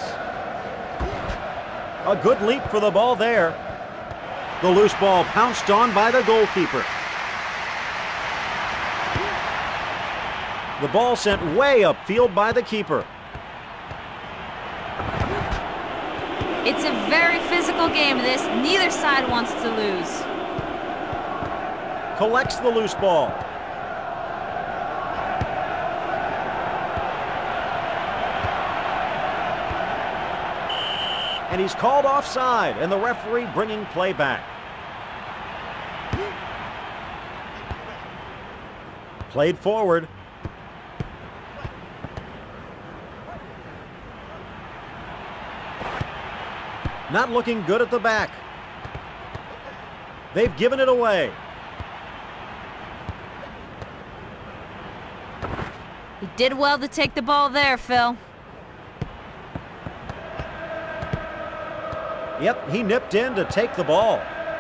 A good leap for the ball there. The loose ball pounced on by the goalkeeper. The ball sent way upfield by the keeper. It's a very physical game, this. Neither side wants to lose. Collects the loose ball. And he's called offside, and the referee bringing play back. Played forward. Not looking good at the back. They've given it away. He did well to take the ball there, Phil. Yep, he nipped in to take the ball.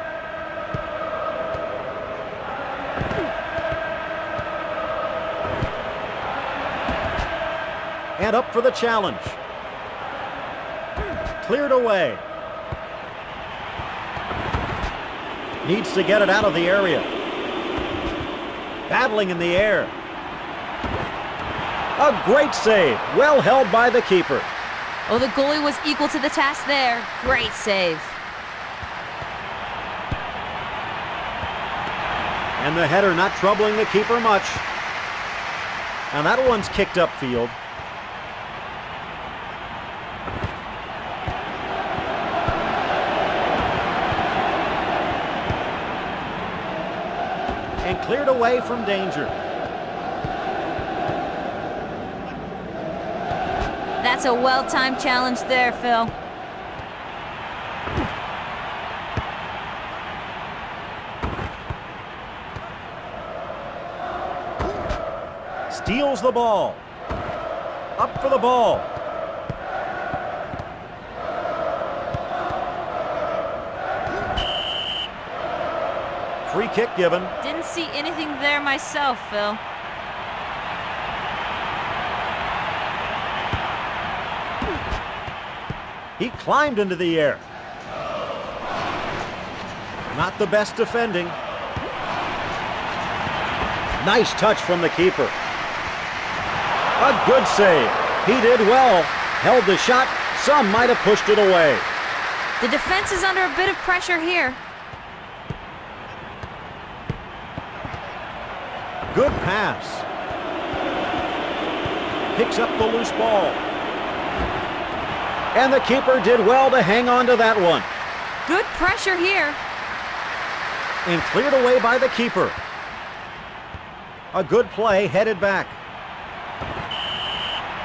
And up for the challenge. Cleared away. Needs to get it out of the area. Battling in the air. A great save. Well held by the keeper. Oh, the goalie was equal to the task there. Great save. And the header not troubling the keeper much. And that one's kicked upfield. And cleared away from danger. That's a well-timed challenge there, Phil. Steals the ball. Up for the ball. Free kick given. Didn't see anything there myself, Phil. He climbed into the air. Not the best defending. Nice touch from the keeper. A good save. He did well. Held the shot. Some might have pushed it away. The defense is under a bit of pressure here. Good pass. Picks up the loose ball. And the keeper did well to hang on to that one. Good pressure here. And cleared away by the keeper. A good play headed back.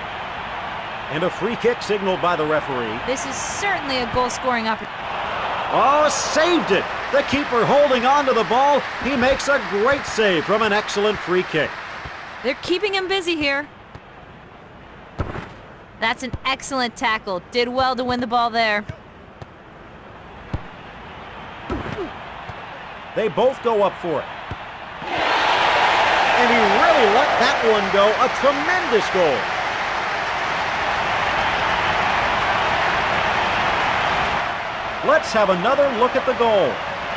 And a free kick signaled by the referee. This is certainly a goal-scoring opportunity. Oh, saved it. The keeper holding on to the ball. He makes a great save from an excellent free kick. They're keeping him busy here. That's an excellent tackle. Did well to win the ball there. They both go up for it. And he really let that one go. A tremendous goal. Let's have another look at the goal.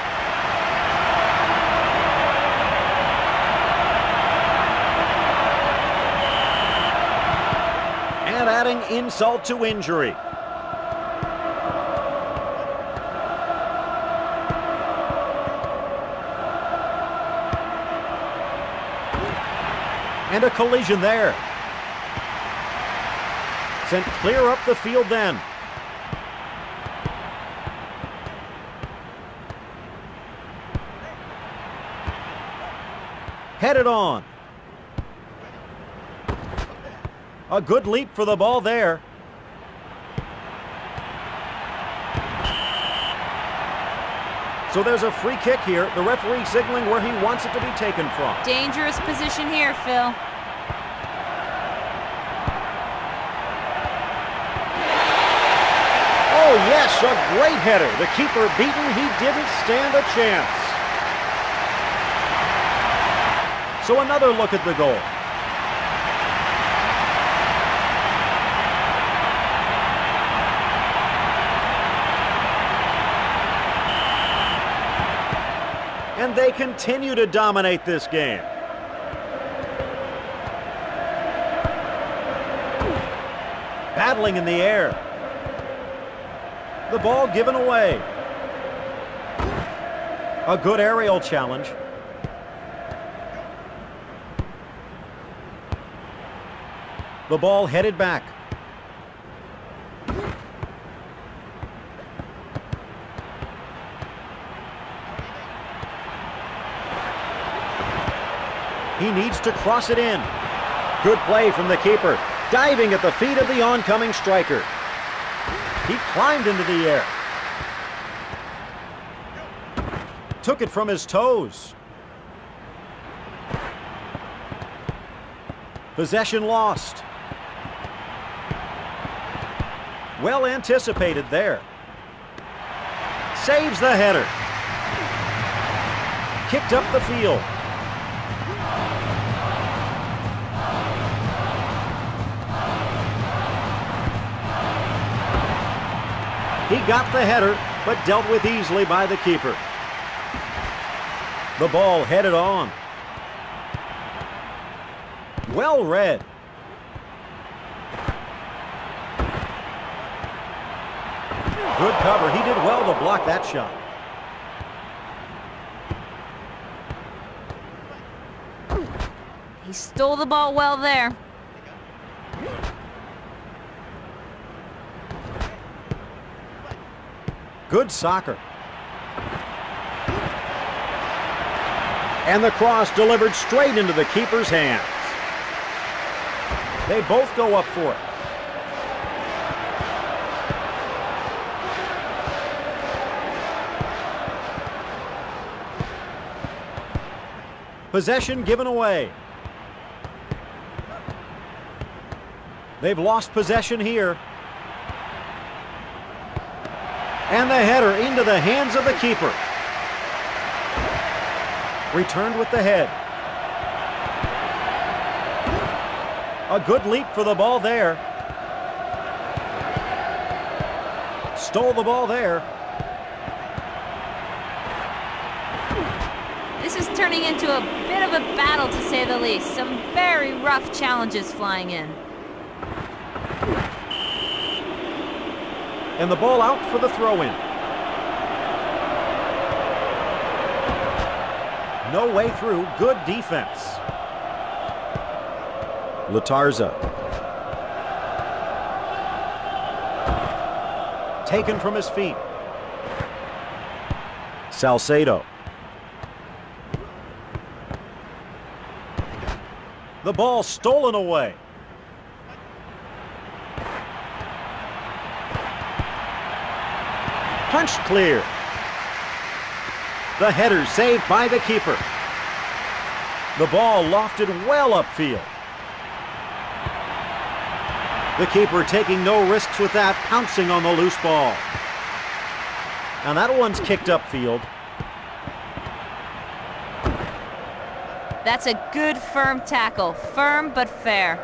And adding insult to injury. And a collision there. Sent clear up the field then. Headed on. A good leap for the ball there. So there's a free kick here. The referee signaling where he wants it to be taken from. Dangerous position here, Phil. Oh yes, a great header. The keeper beaten. He didn't stand a chance. So another look at the goal. And they continue to dominate this game. Battling in the air. The ball given away. A good aerial challenge. The ball headed back. He needs to cross it in. Good play from the keeper, diving at the feet of the oncoming striker. He climbed into the air. Took it from his toes. Possession lost. Well anticipated there. Saves the header. Kicked up the field. He got the header, but dealt with easily by the keeper. The ball headed on. Well read. Good cover. He did well to block that shot. He stole the ball well there. Good soccer. And the cross delivered straight into the keeper's hands. They both go up for it. Possession given away. They've lost possession here. And the header into the hands of the keeper. Returned with the head. A good leap for the ball there. Stole the ball there. This is turning into a bit of a battle, to say the least. Some very rough challenges flying in. And the ball out for the throw-in. No way through. Good defense. Latarza. Taken from his feet. Salcedo. The ball stolen away. Punched clear. The header saved by the keeper. The ball lofted well upfield. The keeper taking no risks with that, pouncing on the loose ball. And that one's kicked upfield. That's a good firm tackle. Firm but fair.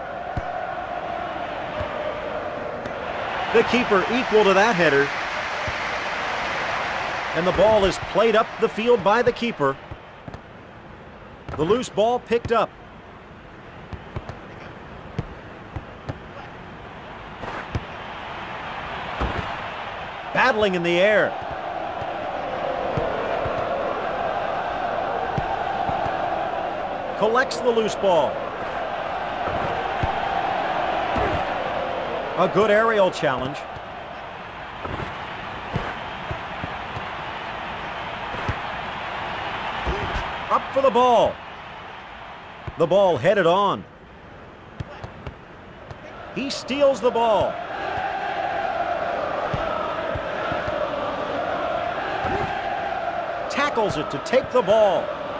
The keeper equal to that header. And the ball is played up the field by the keeper. The loose ball picked up. Battling in the air. Collects the loose ball. A good aerial challenge. Up for the ball. The ball headed on. He steals the ball. Tackles it to take the ball.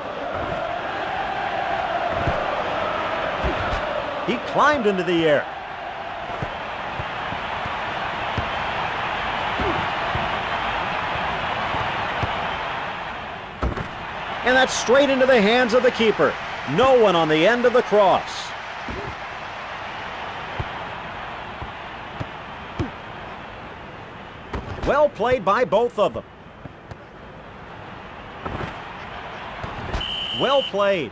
He climbed into the air. And that's straight into the hands of the keeper. No one on the end of the cross. Well played by both of them. Well played.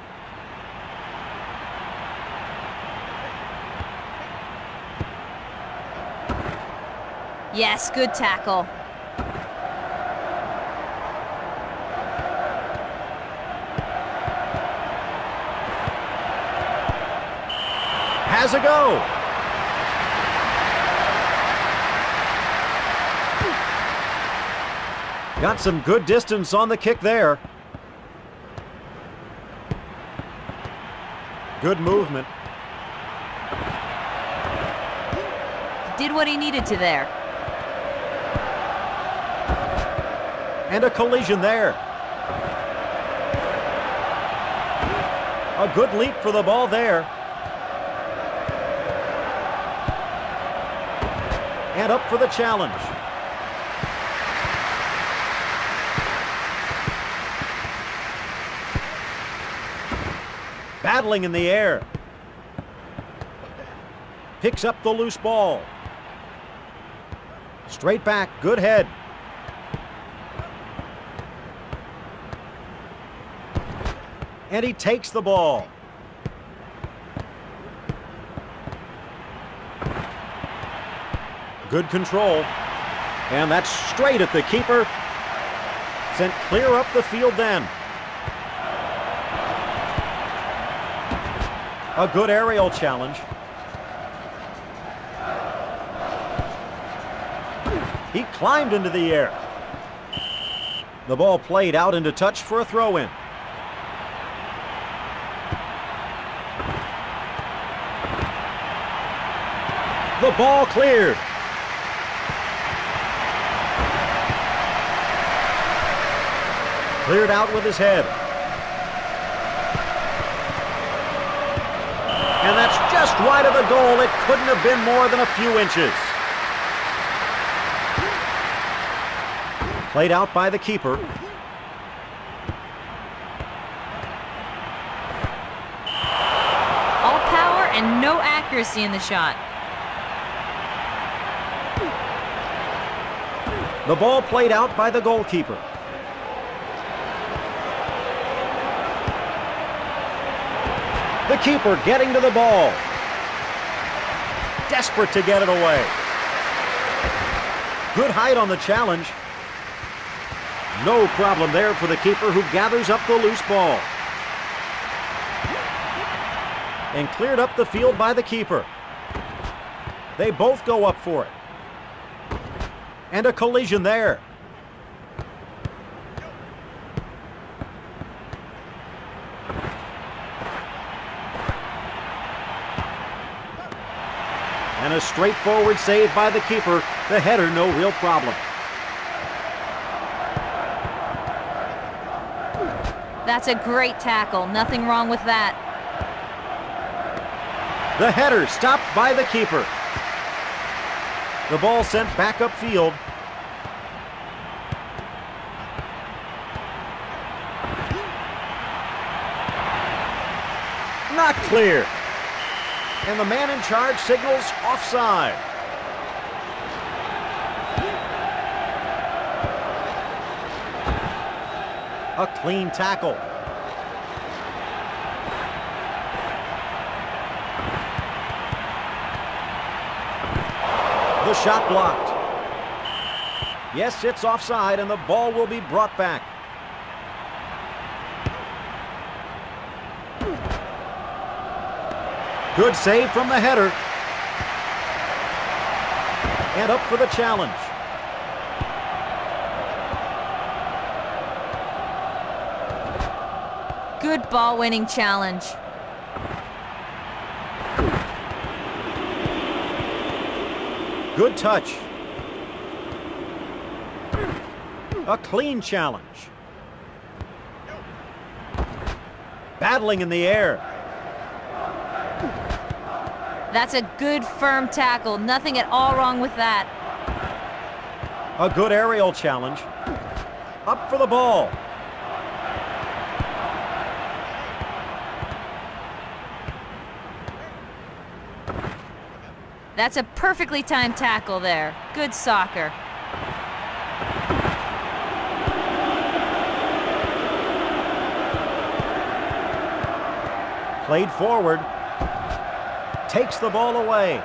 Yes, good tackle. Has a go. Got some good distance on the kick there. Good movement. Did what he needed to there. And a collision there. A good leap for the ball there. And up for the challenge. Battling in the air. Picks up the loose ball. Straight back, good head. And he takes the ball. Good control. And that's straight at the keeper. Sent clear up the field then. A good aerial challenge. He climbed into the air. The ball played out into touch for a throw-in. The ball cleared. Cleared out with his head. And that's just wide of the goal. It couldn't have been more than a few inches. Played out by the keeper. All power and no accuracy in the shot. The ball played out by the goalkeeper. The keeper getting to the ball. Desperate to get it away. Good height on the challenge. No problem there for the keeper, who gathers up the loose ball. And cleared up the field by the keeper. They both go up for it. And a collision there. And a straightforward save by the keeper. The header, no real problem. That's a great tackle. Nothing wrong with that. The header stopped by the keeper. The ball sent back upfield. Not clear. And the man in charge signals offside. A clean tackle. The shot blocked. Yes, it's offside, and the ball will be brought back. Good save from the header. And up for the challenge. Good ball-winning challenge. Good touch. A clean challenge. Battling in the air. That's a good, firm tackle. Nothing at all wrong with that. A good aerial challenge. Up for the ball. That's a perfectly timed tackle there. Good soccer. Played forward. Takes the ball away.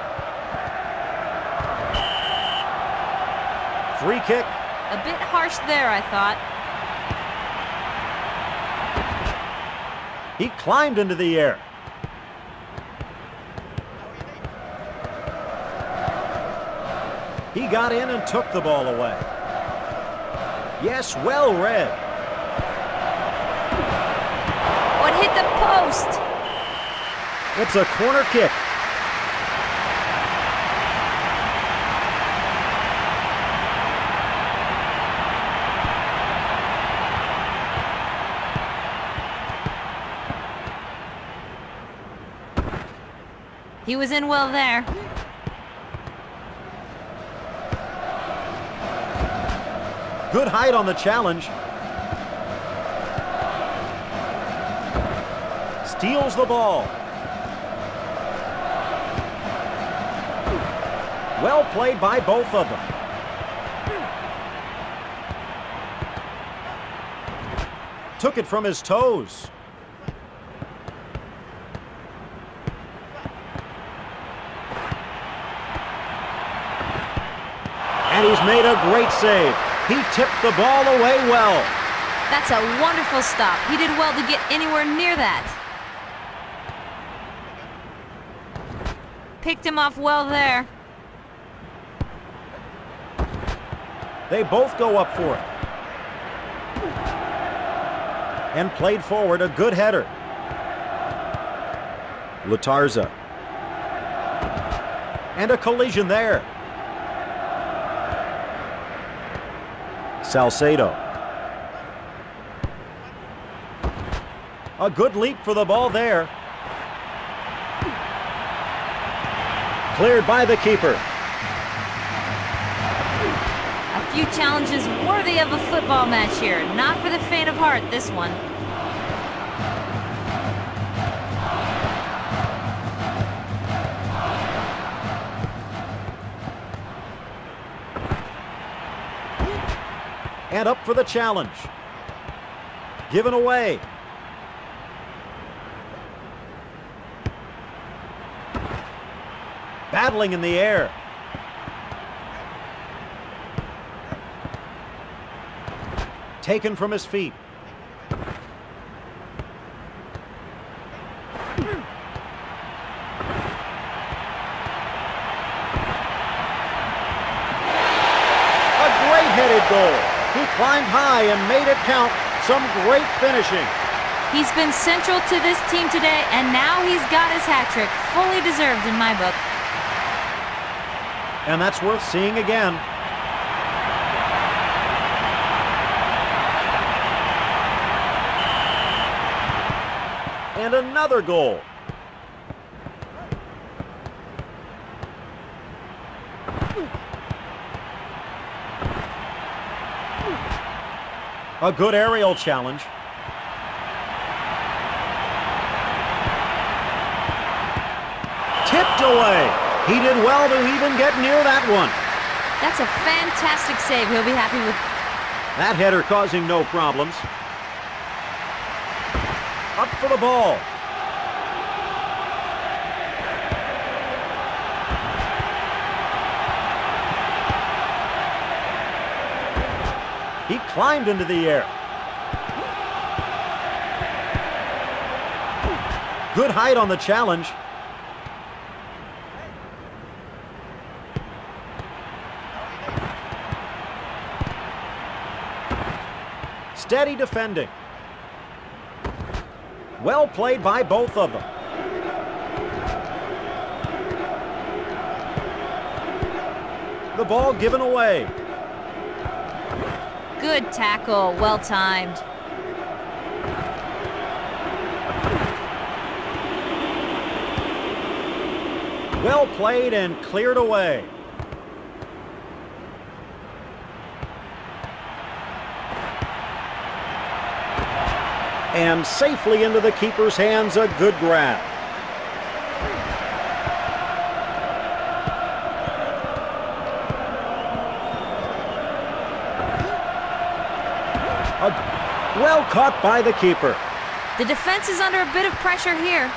Free kick. A bit harsh there, I thought. He climbed into the air. He got in and took the ball away. Yes, well read. What hit the post? It's a corner kick. He was in well there. Good height on the challenge. Steals the ball. Well played by both of them. Took it from his toes. And he's made a great save. He tipped the ball away well. That's a wonderful stop. He did well to get anywhere near that. Picked him off well there. They both go up for it. And played forward, a good header. Latarza. And a collision there. Salcedo. A good leap for the ball there. Cleared by the keeper. A few challenges worthy of a football match here. Not for the faint of heart, this one. And up for the challenge. Given away. Battling in the air. Taken from his feet. A great headed goal. He climbed high and made it count. Some great finishing. He's been central to this team today, and now he's got his hat trick. Fully deserved in my book. And that's worth seeing again. And another goal. A good aerial challenge. Tipped away. He did well to even get near that one. That's a fantastic save. He'll be happy with... That header causing no problems. Up for the ball. He climbed into the air. Good height on the challenge. Steady defending. Well played by both of them. The ball given away. Good tackle. Well timed. Well played and cleared away. And safely into the keeper's hands, a good grab. Well caught by the keeper. The defense is under a bit of pressure here.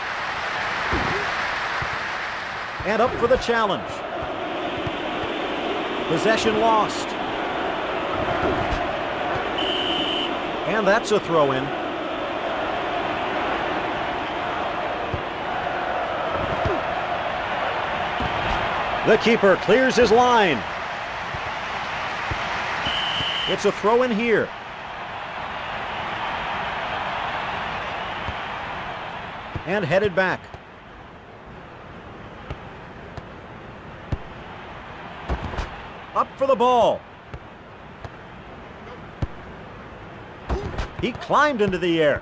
And up for the challenge. Possession lost. And that's a throw-in. The keeper clears his line. It's a throw-in here. And headed back. Up for the ball. He climbed into the air.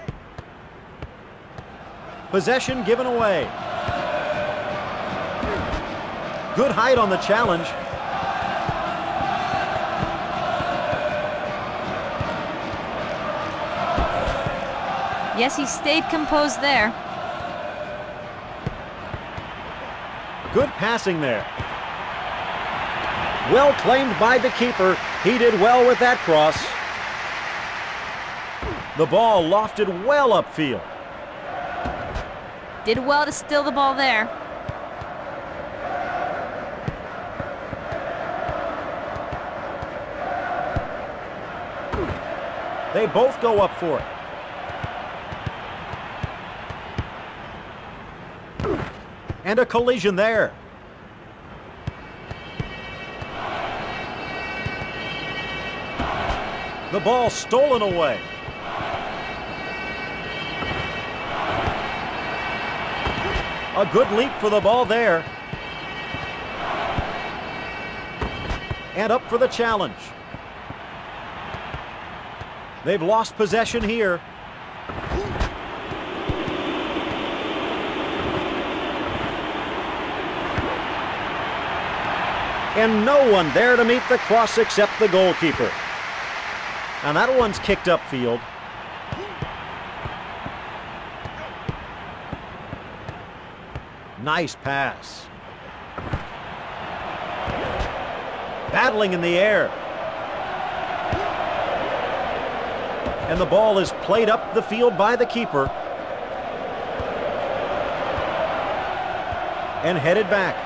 Possession given away. Good height on the challenge. Yes, he stayed composed there. Good passing there. Well claimed by the keeper. He did well with that cross. The ball lofted well upfield. Did well to steal the ball there. They both go up for it. And a collision there. The ball stolen away. A good leap for the ball there. And up for the challenge. They've lost possession here. And no one there to meet the cross except the goalkeeper. And that one's kicked upfield. Nice pass. Battling in the air. And the ball is played up the field by the keeper. And headed back.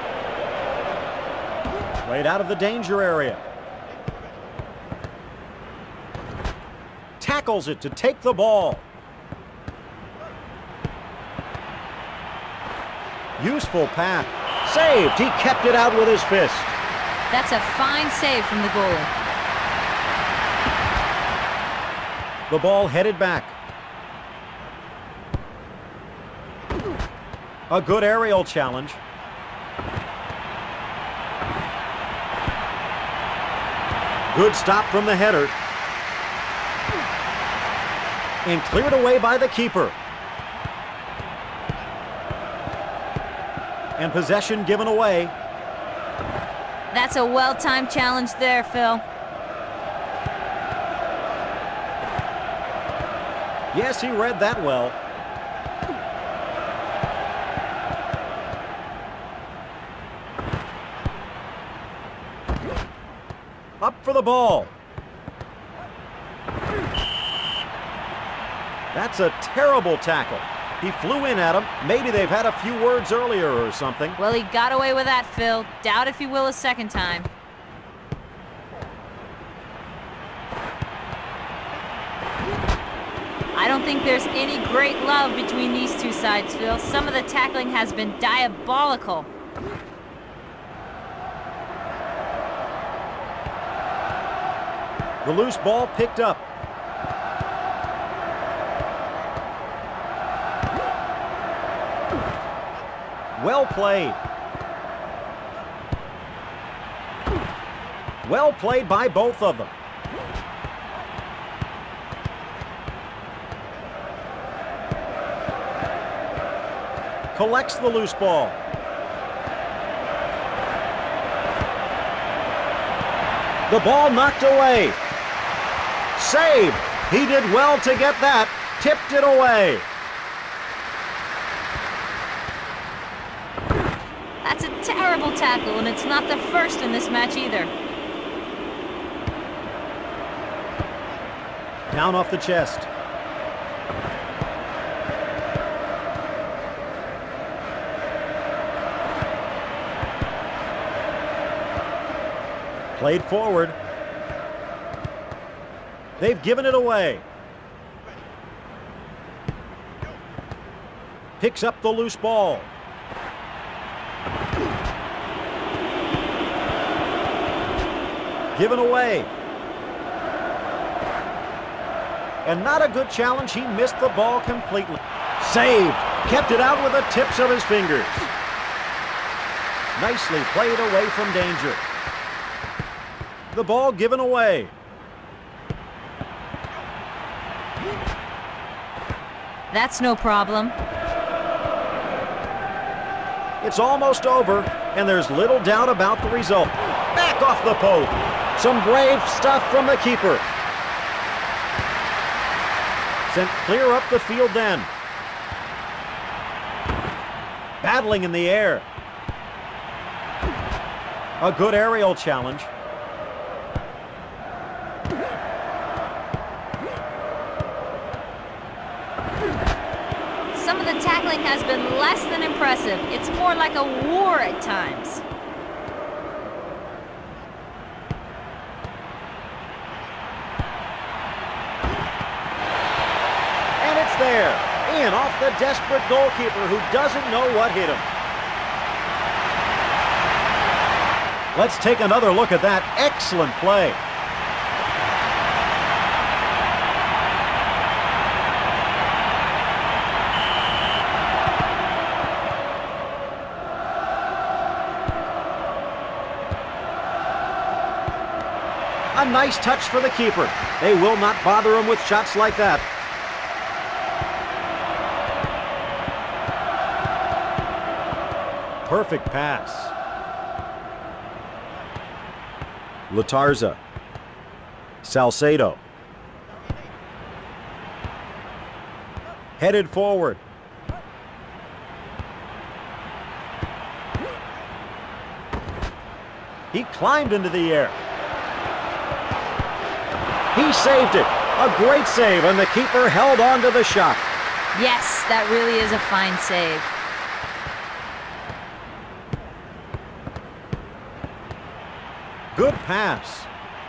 Played out of the danger area. Tackles it to take the ball. Useful pass. Saved. He kept it out with his fist. That's a fine save from the goalie. The ball headed back. A good aerial challenge. Good stop from the header. And cleared away by the keeper. And possession given away. That's a well-timed challenge there, Phil. Yes, he read that well. Up for the ball. That's a terrible tackle. He flew in at him. Maybe they've had a few words earlier or something. Well, he got away with that, Phil. Doubt if he will a second time. I don't think there's any great love between these two sides, Phil. Some of the tackling has been diabolical. The loose ball picked up. Well played. Well played by both of them. Collects the loose ball. The ball knocked away. Saved. He did well to get that. Tipped it away. That's a terrible tackle, and it's not the first in this match either. Down off the chest. Played forward. They've given it away. Picks up the loose ball. Given away. And not a good challenge. He missed the ball completely. Saved. Kept it out with the tips of his fingers. Nicely played away from danger. The ball given away. That's no problem. It's almost over, and there's little doubt about the result. Back off the post. Some brave stuff from the keeper. Sent clear up the field then. Battling in the air. A good aerial challenge. Some of the tackling has been less than impressive. It's more like a war at times. And it's there. In off the desperate goalkeeper who doesn't know what hit him. Let's take another look at that. Excellent play. A nice touch for the keeper. They will not bother him with shots like that. Perfect pass. Latarza. Salcedo. Headed forward. He climbed into the air. He saved it. A great save, and the keeper held on to the shot. Yes, that really is a fine save. Good pass.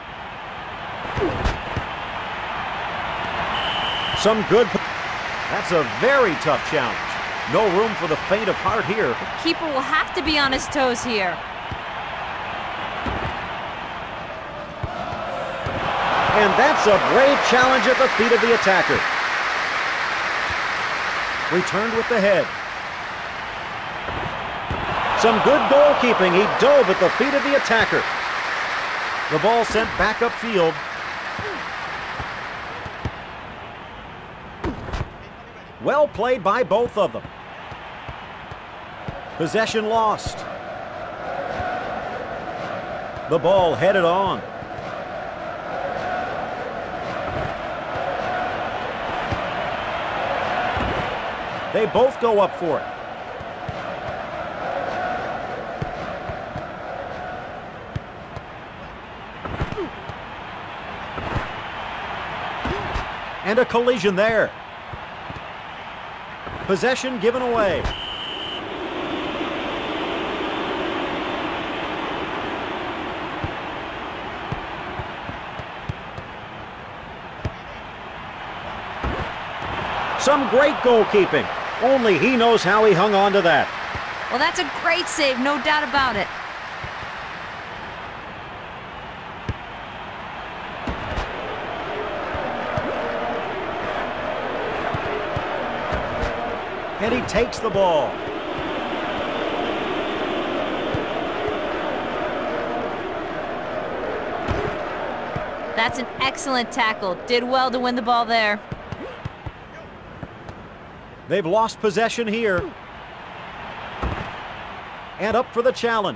Some good. That's a very tough challenge. No room for the faint of heart here. The keeper will have to be on his toes here. And that's a brave challenge at the feet of the attacker. Returned with the head. Some good goalkeeping. He dove at the feet of the attacker. The ball sent back upfield. Well played by both of them. Possession lost. The ball headed on. They both go up for it. And a collision there. Possession given away. Some great goalkeeping. Only he knows how he hung on to that. Well, that's a great save, no doubt about it. And he takes the ball. That's an excellent tackle. Did well to win the ball there. They've lost possession here. And up for the challenge.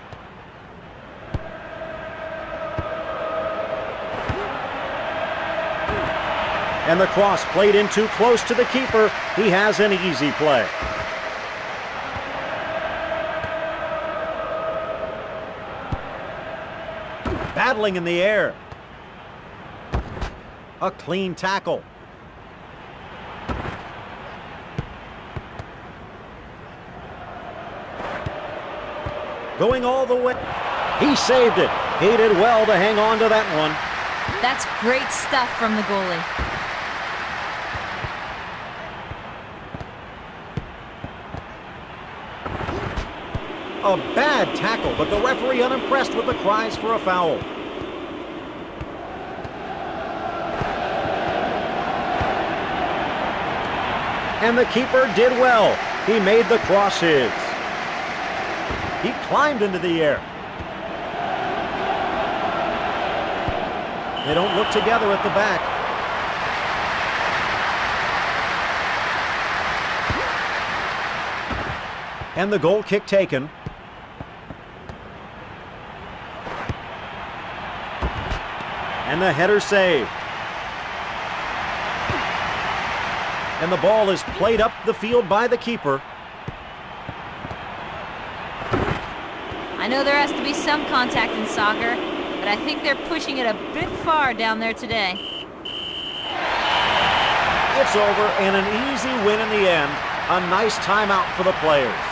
And the cross played in too close to the keeper. He has an easy play. Battling in the air. A clean tackle. Going all the way. He saved it. He did well to hang on to that one. That's great stuff from the goalie. A bad tackle, but the referee unimpressed with the cries for a foul. And the keeper did well. He made the cross his. He climbed into the air. They don't look together at the back. And the goal kick taken. And the header saved. And the ball is played up the field by the keeper. I know there has to be some contact in soccer, but I think they're pushing it a bit far down there today. It's over and an easy win in the end. A nice timeout for the players.